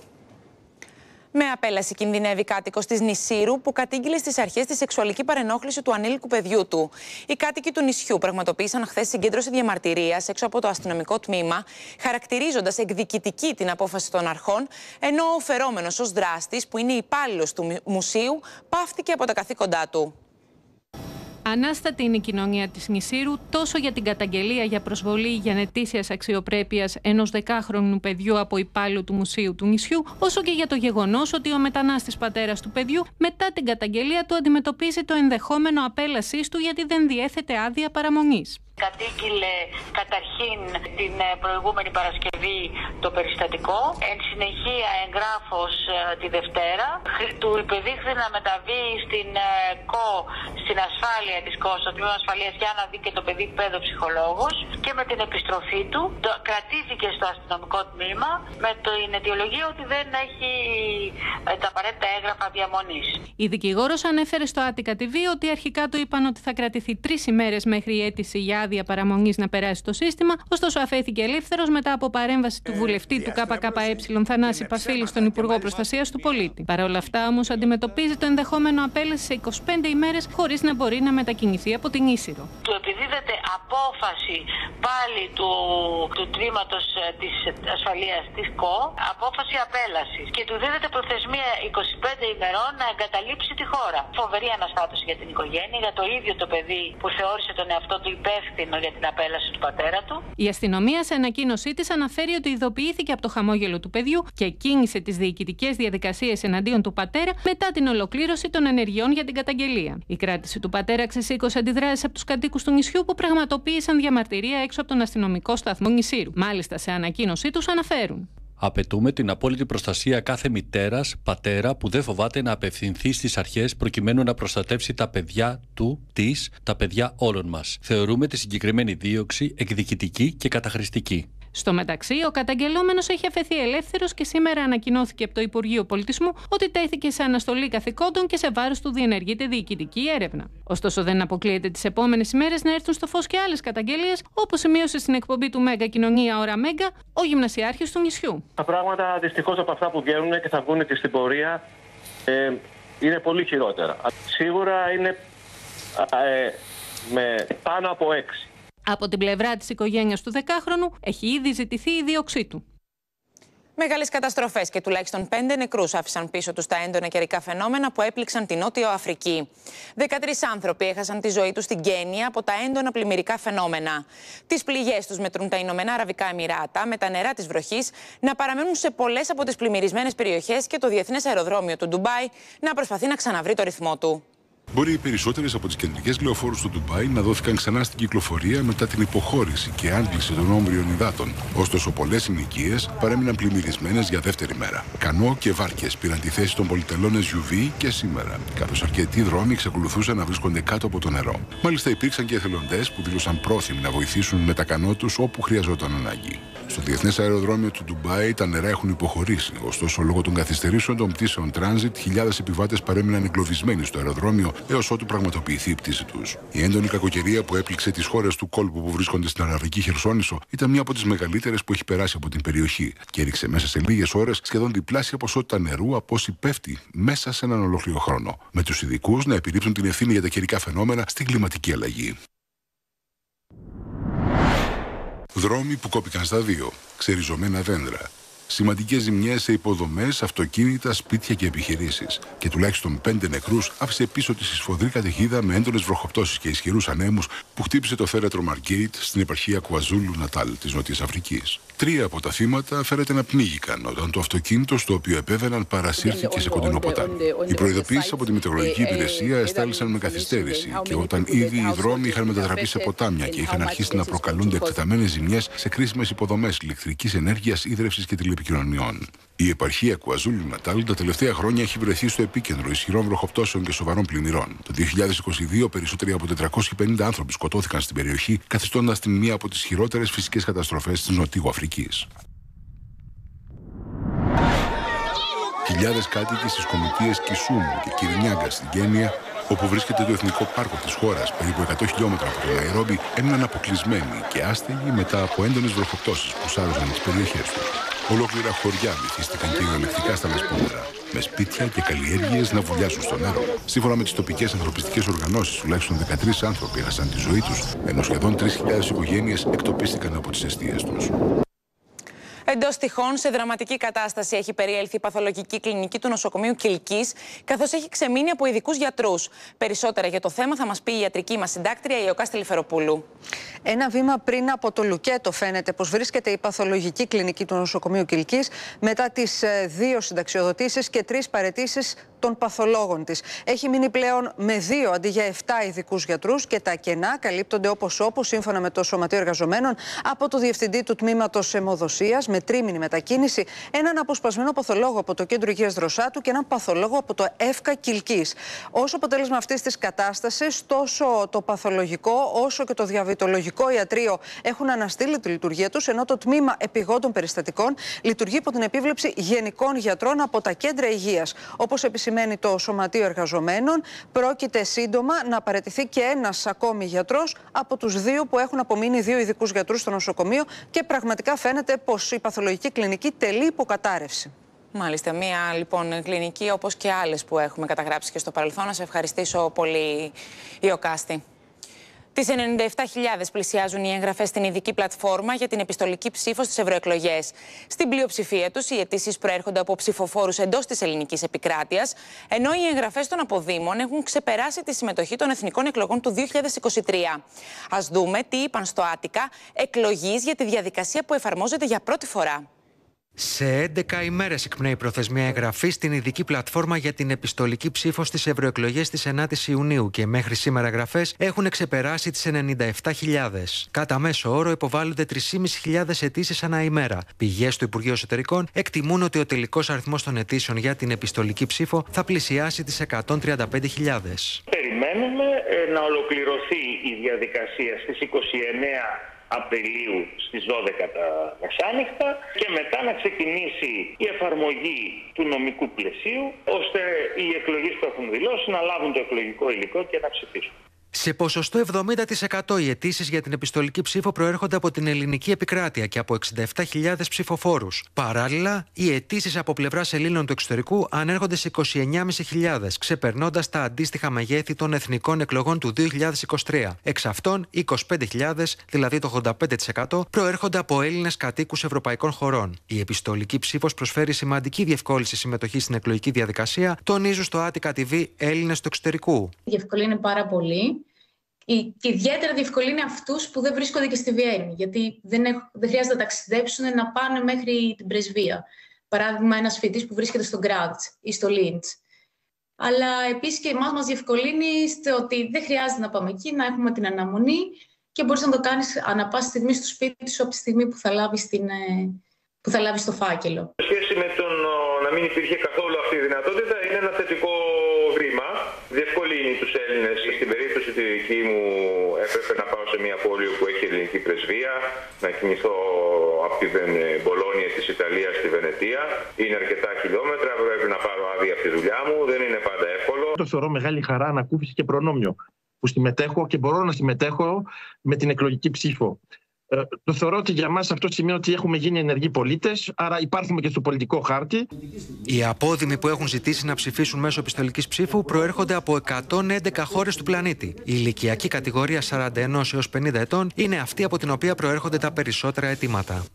Με απέλαση κινδυνεύει κάτοικος της Νησύρου που κατήγγειλε στις αρχές τη σεξουαλική παρενόχληση του ανήλικου παιδιού του. Οι κάτοικοι του νησιού πραγματοποίησαν χθες συγκέντρωση διαμαρτυρίας έξω από το αστυνομικό τμήμα, χαρακτηρίζοντας εκδικητική την απόφαση των αρχών, ενώ ο φερόμενος ως δράστης, που είναι υπάλληλος του μουσείου, πάυτηκε από τα καθήκοντά του. Ανάστατη είναι η κοινωνία της Νησύρου τόσο για την καταγγελία για προσβολή γενετήσιας αξιοπρέπειας ενός δεκάχρονου παιδιού από υπάλληλο του Μουσείου του νησιού, όσο και για το γεγονός ότι ο μετανάστης πατέρας του παιδιού μετά την καταγγελία του αντιμετωπίζει το ενδεχόμενο απέλασής του γιατί δεν διέθετε άδεια παραμονής. Κατήγγειλε καταρχήν την προηγούμενη Παρασκευή το περιστατικό. Εν συνεχεία εγγράφος τη Δευτέρα. Του υπεδείχθη να μεταβεί στην ΚΟ, στην ασφάλεια της ΚΟ, στο τμήμα ασφαλείας, για να δει και το παιδί παιδοψυχολόγος. Και με την επιστροφή του κρατήθηκε στο αστυνομικό τμήμα με την αιτιολογία ότι δεν έχει τα απαραίτητα έγγραφα διαμονής. Η δικηγόρος ανέφερε στο Attica τι βι ότι αρχικά του είπαν ότι θα κρατηθεί τρεις ημέρες μέχρι η αίτηση για άδεια παραμονής να περάσει στο σύστημα, ωστόσο αφέθηκε ελεύθερος μετά από παρέμβαση του βουλευτή του ΚΚΕ Θανάση Παφίλη στον Υπουργό Προστασίας του Πολίτη. Παρ' όλα αυτά όμως αντιμετωπίζει το ενδεχόμενο απέλαση σε είκοσι πέντε ημέρες χωρίς να μπορεί να μετακινηθεί από την Ίσυρο. Του επιδίδεται απόφαση πάλι του, του τμήματος της ασφαλείας της ΚΟ, απόφαση απέλασης, και του δίδεται προθεσμία είκοσι πέντε ημερών να εγκαταλείψει τη χώρα. Φοβερή αναστάτωση για την οικογένεια, για το ίδιο το παιδί που θεώρησε τον εαυτό του υπεύθυνο για την απέλαση του πατέρα του. Η αστυνομία σε ανακοίνωσή της αναφέρει ότι ειδοποιήθηκε από το χαμόγελο του παιδιού και κίνησε τις διοικητικές διαδικασίες εναντίον του πατέρα μετά την ολοκλήρωση των ενεργειών για την καταγγελία. Η κράτηση του πατέρα ξεσήκωσε αντιδράσεις από τους κατοίκους του νησιού που πραγματοποίησαν διαμαρτυρία έξω από τον αστυνομικό σταθμό Νησύρου. Μάλιστα, σε ανακοίνωσή τους αναφέρουν: Απαιτούμε την απόλυτη προστασία κάθε μητέρας, πατέρα που δεν φοβάται να απευθυνθεί στις αρχές προκειμένου να προστατεύσει τα παιδιά του, της, τα παιδιά όλων μας. Θεωρούμε τη συγκεκριμένη δίωξη εκδικητική και καταχρηστική. Στο μεταξύ, ο καταγγελόμενος έχει αφαιθεί ελεύθερος και σήμερα ανακοινώθηκε από το Υπουργείο Πολιτισμού ότι τέθηκε σε αναστολή καθηκόντων και σε βάρος του διενεργείται διοικητική έρευνα. Ωστόσο, δεν αποκλείεται τις επόμενες ημέρες να έρθουν στο φως και άλλες καταγγελίες, όπως σημείωσε στην εκπομπή του Μέγκα Κοινωνία Ωρα Μέγκα ο γυμνασιάρχης του νησιού. Τα πράγματα δυστυχώς από αυτά που βγαίνουν και θα βγουν και στην πορεία ε, είναι πολύ χειρότερα. Σίγουρα είναι ε, με πάνω από έξι. Από την πλευρά της οικογένειας του δεκάχρονου έχει ήδη ζητηθεί η δίωξή του. Μεγάλες καταστροφές και τουλάχιστον πέντε νεκρούς άφησαν πίσω τους τα έντονα καιρικά φαινόμενα που έπληξαν την Νότιο Αφρική. δεκατρείς άνθρωποι έχασαν τη ζωή τους στην Κένια από τα έντονα πλημμυρικά φαινόμενα. Τις πληγές τους μετρούν τα Ηνωμένα Αραβικά Εμιράτα, με τα νερά της βροχής να παραμένουν σε πολλές από τις πλημμυρισμένες περιοχές και το διεθνές αεροδρόμιο του Ντουμπάι να προσπαθεί να ξαναβρει το ρυθμό του. Μπορεί οι περισσότερες από τις κεντρικές λεωφόρους του Ντουμπάι να δόθηκαν ξανά στην κυκλοφορία μετά την υποχώρηση και άντληση των όμβριων υδάτων. Ωστόσο, πολλές συνοικίες παρέμειναν πλημμυρισμένες για δεύτερη μέρα. Κανό και βάρκες πήραν τη θέση των πολυτελών ες γιου βι και σήμερα, καθώς αρκετοί δρόμοι εξακολουθούσαν να βρίσκονται κάτω από το νερό. Μάλιστα, υπήρξαν και εθελοντές που δήλωσαν πρόθυμοι να βοηθήσουν με τα κανό τους όπου χρειαζόταν ανάγκη. Στο διεθνές αεροδρόμιο του Ντουμπάι τα νερά έχουν υποχωρήσει. Ωστόσο, λόγω των καθυστερήσεων των πτήσεων transit, χιλιάδες επιβάτες παρέμειναν εγκλωβισμένοι στο αεροδρόμιο έως ότου πραγματοποιηθεί η πτήση τους. Η έντονη κακοκαιρία που έπληξε τις χώρες του κόλπου που βρίσκονται στην Αραβική Χερσόνησο ήταν μια από τις μεγαλύτερες που έχει περάσει από την περιοχή και έριξε μέσα σε λίγες ώρες σχεδόν διπλάσια ποσότητα νερού από όσοι πέφτει μέσα σε έναν ολόκληρο χρόνο. Με τους ειδικούς να επιρρύπτουν την ευθύνη για τα καιρικά φαινόμενα στην κλιματική αλλαγή. Δρόμοι που κόπηκαν στα δύο, ξεριζωμένα δέντρα, σημαντικές ζημιές σε υποδομές, αυτοκίνητα, σπίτια και επιχειρήσεις. Και τουλάχιστον πέντε νεκρούς άφησε πίσω τη σφοδρή καταιγίδα με έντονες βροχοπτώσεις και ισχυρούς ανέμους που χτύπησε το θέρετρο Μαργκέιτ στην επαρχία Κουαζούλου Νατάλ της Νότιας Αφρικής. Τρία από τα θύματα φέρεται να πνίγηκαν όταν το αυτοκίνητο στο οποίο επέβαιναν παρασύρθηκε σε κοντινό ποτάμι. Οι προειδοποιήσεις από τη Μετεωρολογική Υπηρεσία εστάλησαν με καθυστέρηση και όταν ήδη οι δρόμοι είχαν μετατραπεί σε ποτάμια και είχαν αρχίσει να προκαλούνται εκτεταμένες ζημιές σε κρίσιμες υποδομές ηλεκτρικής ενέργειας, ίδρευσης και τηλεπικοινωνιών. Η επαρχία Κουαζούλου Νατάλ τα τελευταία χρόνια έχει βρεθεί στο επίκεντρο ισχυρών βροχοπτώσεων και σοβαρών πλημμυρών. Το δύο χιλιάδες είκοσι δύο περισσότεροι από τετρακόσιοι πενήντα άνθρωποι σκοτώθηκαν στην περιοχή, καθιστώντας την μία από τις χειρότερες φυσικές καταστροφές της Νοτιού Αφρικής. Χιλιάδες κάτοικοι στις κομιτείες Κισούμου και Κιρινιάγκα στην Κένια, όπου βρίσκεται το Εθνικό Πάρκο της χώρας, περίπου εκατό χιλιόμετρα από το Ναϊρόμπι, έμειναν αποκλεισμένοι και άστεγοι μετά από έντονες βροχοπτώσεις που σάρωσαν τις περιοχές τους. Ολόκληρα χωριά βυθίστηκαν κυριολεκτικά στα λεσπόδρα, με σπίτια και καλλιέργειες να βουλιάσουν στο νερό. Σύμφωνα με τις τοπικές ανθρωπιστικές οργανώσεις, τουλάχιστον δεκατρείς άνθρωποι έχασαν τη ζωή τους, ενώ σχεδόν τρεις χιλιάδες οικογένειες εκτοπίστηκαν από τις εστίες τους. Εντός τυχών, σε δραματική κατάσταση έχει περιέλθει η παθολογική κλινική του νοσοκομείου Κιλκής, καθώς έχει ξεμείνει από ειδικούς γιατρούς. Περισσότερα για το θέμα θα μας πει η ιατρική μας συντάκτρια, η Ιωκάστη Λιφεροπούλου. Ένα βήμα πριν από το λουκέτο φαίνεται πως βρίσκεται η παθολογική κλινική του νοσοκομείου Κιλκής μετά τις δύο συνταξιοδοτήσεις και τρεις παραιτήσεις των παθολόγων της. Έχει μείνει πλέον με δύο αντί για εφτά ειδικούς γιατρούς και τα κενά καλύπτονται όπως όπως, σύμφωνα με το Σωματείο Εργαζομένων, από το Διευθυντή του Τμήματος Αιμοδοσίας με τρίμηνη μετακίνηση, έναν αποσπασμένο παθολόγο από το Κέντρο Υγείας Δροσάτου και έναν παθολόγο από το ΕΦΚΑ Κιλκής. Ως αποτέλεσμα αυτής της κατάστασης, τόσο το παθολογικό όσο και το διαβητολογικό ιατρείο έχουν αναστείλει τη λειτουργία τους, ενώ το Τμήμα Επιγόντων Περιστατικών λειτουργεί υπό την επίβλεψη γενικών γιατρών από τα κέντρα υγείας. Όπως επισημαίνει το Σωματείο Εργαζομένων, πρόκειται σύντομα να παραιτηθεί και ένας ακόμη γιατρός από τους δύο που έχουν απομείνει, δύο ειδικούς γιατρούς στο νοσοκομείο, και πραγματικά φαίνεται πως η παθολογική κλινική τελεί υποκατάρρευση. Μάλιστα, μία λοιπόν κλινική όπως και άλλες που έχουμε καταγράψει και στο παρελθόν. Να σε ευχαριστήσω πολύ, Ιωκάστη. Τις ενενήντα επτά χιλιάδες πλησιάζουν οι εγγραφές στην ειδική πλατφόρμα για την επιστολική ψήφο στις ευρωεκλογές. Στην πλειοψηφία τους, οι αιτήσεις προέρχονται από ψηφοφόρους εντός της ελληνικής επικράτειας, ενώ οι εγγραφές των αποδήμων έχουν ξεπεράσει τη συμμετοχή των εθνικών εκλογών του δύο χιλιάδες είκοσι τρία. Ας δούμε τι είπαν στο Άττικα εκλογής για τη διαδικασία που εφαρμόζεται για πρώτη φορά. Σε έντεκα ημέρες εκπνέει η προθεσμία εγγραφή στην ειδική πλατφόρμα για την επιστολική ψήφο στις ευρωεκλογές της ενάτης Ιουνίου και μέχρι σήμερα εγγραφές έχουν ξεπεράσει τις ενενήντα επτά χιλιάδες. Κατά μέσο όρο υποβάλλονται τρεις χιλιάδες πεντακόσιες αιτήσεις ανά ημέρα. Πηγές του Υπουργείου Εσωτερικών εκτιμούν ότι ο τελικός αριθμός των αιτήσεων για την επιστολική ψήφο θα πλησιάσει τις εκατόν τριάντα πέντε χιλιάδες. Περιμένουμε ε, να ολοκληρωθεί η διαδικασία στις είκοσι εννέα Απριλίου στις δώδεκα τα μεσάνυχτα και μετά να ξεκινήσει η εφαρμογή του νομικού πλαισίου, ώστε οι εκλογείς που έχουν δηλώσει να λάβουν το εκλογικό υλικό και να ψηφίσουν. Σε ποσοστό εβδομήντα τοις εκατό οι αιτήσεις για την επιστολική ψήφο προέρχονται από την ελληνική επικράτεια και από εξήντα επτά χιλιάδες ψηφοφόρους. Παράλληλα, οι αιτήσεις από πλευράς Ελλήνων του εξωτερικού ανέρχονται σε είκοσι εννέα χιλιάδες πεντακόσιες, ξεπερνώντας τα αντίστοιχα μεγέθη των εθνικών εκλογών του δύο χιλιάδες είκοσι τρία. Εξ αυτών, είκοσι πέντε χιλιάδες, δηλαδή το ογδόντα πέντε τοις εκατό, προέρχονται από Έλληνες κατοίκους ευρωπαϊκών χωρών. Η επιστολική ψήφος προσφέρει σημαντική διευκόλυνση συμμετοχής στην εκλογική διαδικασία, τονίζουν στο Άττικα τι βι Έλληνες του εξωτερικού. Διευκολύνει πάρα πολύ. Και ιδιαίτερα διευκολύνει αυτούς που δεν βρίσκονται και στη Βιέννη, γιατί δεν, έχ, δεν χρειάζεται να ταξιδέψουν να πάνε μέχρι την πρεσβεία. Παράδειγμα, ένας φοιτητής που βρίσκεται στο Γκράτς ή στο Λίντς. Αλλά επίσης και εμάς μας διευκολύνει στο ότι δεν χρειάζεται να πάμε εκεί, να έχουμε την αναμονή και μπορείς να το κάνεις ανά πάση στιγμή στο σπίτι σου από τη στιγμή που θα λάβεις, την, που θα λάβεις το φάκελο. Σε σχέση με τον να μην υπήρχε καθόλου αυτή η δυνατότητα, είναι ένα θετικό βήμα. Διευκολύνει τους Έλληνες. Στην περίπτωση τη δική μου έπρεπε να πάω σε μια πόλη που έχει ελληνική πρεσβεία, να κινηθώ από τη Μπολόνια της Ιταλίας στη Βενετία. Είναι αρκετά χιλιόμετρα, πρέπει να πάρω άδεια από τη δουλειά μου, δεν είναι πάντα εύκολο. Το θεωρώ μεγάλη χαρά, ανακούφιση και προνόμιο που συμμετέχω και μπορώ να συμμετέχω με την εκλογική ψήφο. Ε, το θεωρώ ότι για μας αυτό σημαίνει ότι έχουμε γίνει ενεργοί πολίτες, άρα υπάρχουμε και στο πολιτικό χάρτη. Οι απόδημοι που έχουν ζητήσει να ψηφίσουν μέσω επιστολικής ψήφου προέρχονται από εκατόν έντεκα χώρες του πλανήτη. Η ηλικιακή κατηγορία σαράντα ένα έως πενήντα ετών είναι αυτή από την οποία προέρχονται τα περισσότερα αιτήματα.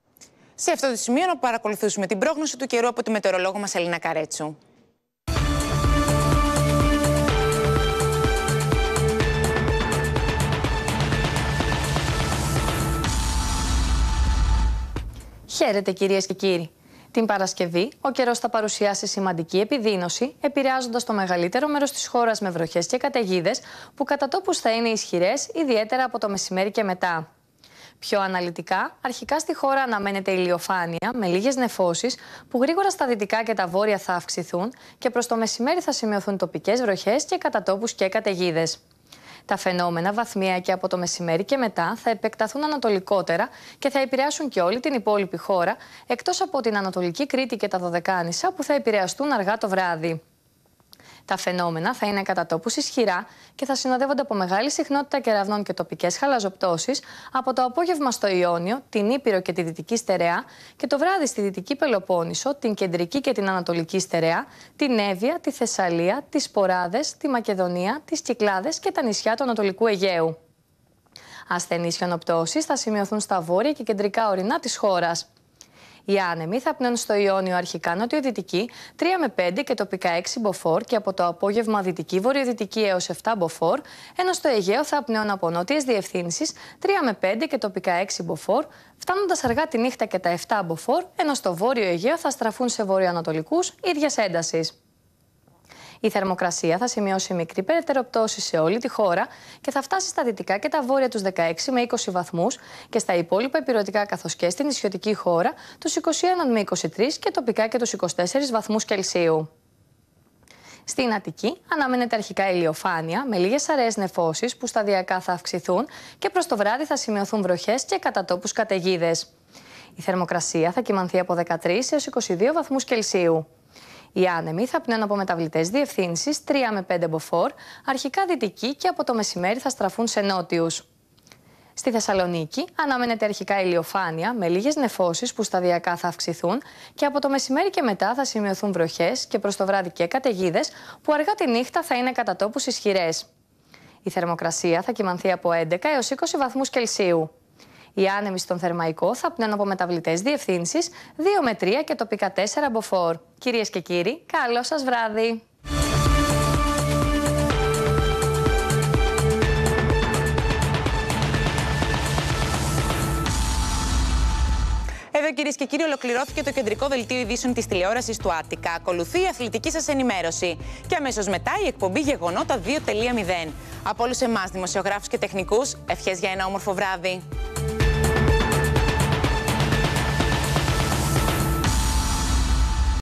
Σε αυτό το σημείο να παρακολουθήσουμε την πρόγνωση του καιρού από τη μετεωρολόγο μας Ελίνα Καρέτσου. Χαίρετε κυρίες και κύριοι. Την Παρασκευή, ο καιρός θα παρουσιάσει σημαντική επιδείνωση, επηρεάζοντας το μεγαλύτερο μέρος της χώρας με βροχές και καταιγίδες, που κατά τόπους θα είναι ισχυρές, ιδιαίτερα από το μεσημέρι και μετά. Πιο αναλυτικά, αρχικά στη χώρα αναμένεται ηλιοφάνεια με λίγες νεφώσεις, που γρήγορα στα δυτικά και τα βόρεια θα αυξηθούν και προς το μεσημέρι θα σημειωθούν τοπικές βροχές και κατά τόπους και καταιγίδες. Τα φαινόμενα βαθμία και από το μεσημέρι και μετά θα επεκταθούν ανατολικότερα και θα επηρεάσουν και όλη την υπόλοιπη χώρα, εκτός από την Ανατολική Κρήτη και τα Δωδεκάνησα που θα επηρεαστούν αργά το βράδυ. Τα φαινόμενα θα είναι κατά τόπους ισχυρά και θα συνοδεύονται από μεγάλη συχνότητα κεραυνών και τοπικές χαλαζοπτώσεις από το απόγευμα στο Ιόνιο, την Ήπειρο και τη Δυτική Στερεά και το βράδυ στη Δυτική Πελοπόννησο, την Κεντρική και την Ανατολική Στερεά, την Εύβοια, τη Θεσσαλία, τις Ποράδες, τη Μακεδονία, τις Κυκλάδες και τα νησιά του Ανατολικού Αιγαίου. Ασθενείς χιονοπτώσεις θα σημειωθούν στα βόρεια και κεντρικά ορεινά της χώρας. Οι άνεμοι θα πνέουν στο Ιόνιο αρχικά νοτιοδυτική τρία με πέντε και τοπικά έξι μποφόρ και από το απόγευμα δυτική βορειοδυτική έως επτά μποφόρ, ενώ στο Αιγαίο θα πνέουν από νότιες διευθύνσεις τρία με πέντε και τοπικά έξι μποφόρ, φτάνοντας αργά τη νύχτα και τα επτά μποφόρ, ενώ στο βόρειο Αιγαίο θα στραφούν σε βορειοανατολικούς ίδιας έντασης. Η θερμοκρασία θα σημειώσει μικρή περαιτέρω πτώση σε όλη τη χώρα και θα φτάσει στα δυτικά και τα βόρεια τους δεκαέξι με είκοσι βαθμούς και στα υπόλοιπα ηπειρωτικά καθώς και στην νησιωτική χώρα τους είκοσι ένα με είκοσι τρία και τοπικά και τους είκοσι τέσσερις βαθμούς Κελσίου. Στην Αττική αναμένεται αρχικά ηλιοφάνεια με λίγες αραιές νεφώσεις που σταδιακά θα αυξηθούν και προς το βράδυ θα σημειωθούν βροχές και κατά τόπους καταιγίδες. Η θερμοκρασία θα κυμανθεί από δεκατρείς έως είκοσι δύο βαθμούς Κελσίου. Οι άνεμοι θα πνέουν από μεταβλητές διευθύνσεις τρία με πέντε μποφόρ, αρχικά δυτικοί και από το μεσημέρι θα στραφούν σε νότιους. Στη Θεσσαλονίκη αναμένεται αρχικά ηλιοφάνεια με λίγες νεφώσεις που σταδιακά θα αυξηθούν και από το μεσημέρι και μετά θα σημειωθούν βροχές και προς το βράδυ και καταιγίδες που αργά τη νύχτα θα είναι κατά τόπους ισχυρές. Η θερμοκρασία θα κυμανθεί από έντεκα έως είκοσι βαθμούς Κελσίου. Οι άνεμοι στον Θερμαϊκό θα πνέουν από μεταβλητές διευθύνσεις δύο με τρία και τοπικά τέσσερα μποφόρ. Κυρίες και κύριοι, καλό σας βράδυ! Εδώ, κυρίες και κύριοι, ολοκληρώθηκε το κεντρικό δελτίο ειδήσεων της τηλεόρασης του Άττικα. Ακολουθεί η αθλητική σας ενημέρωση. Και αμέσως μετά η εκπομπή Γεγονότα δύο τελεία μηδέν. Από όλους εμάς, δημοσιογράφους και τεχνικούς, ευχές για ένα όμορφο βράδυ.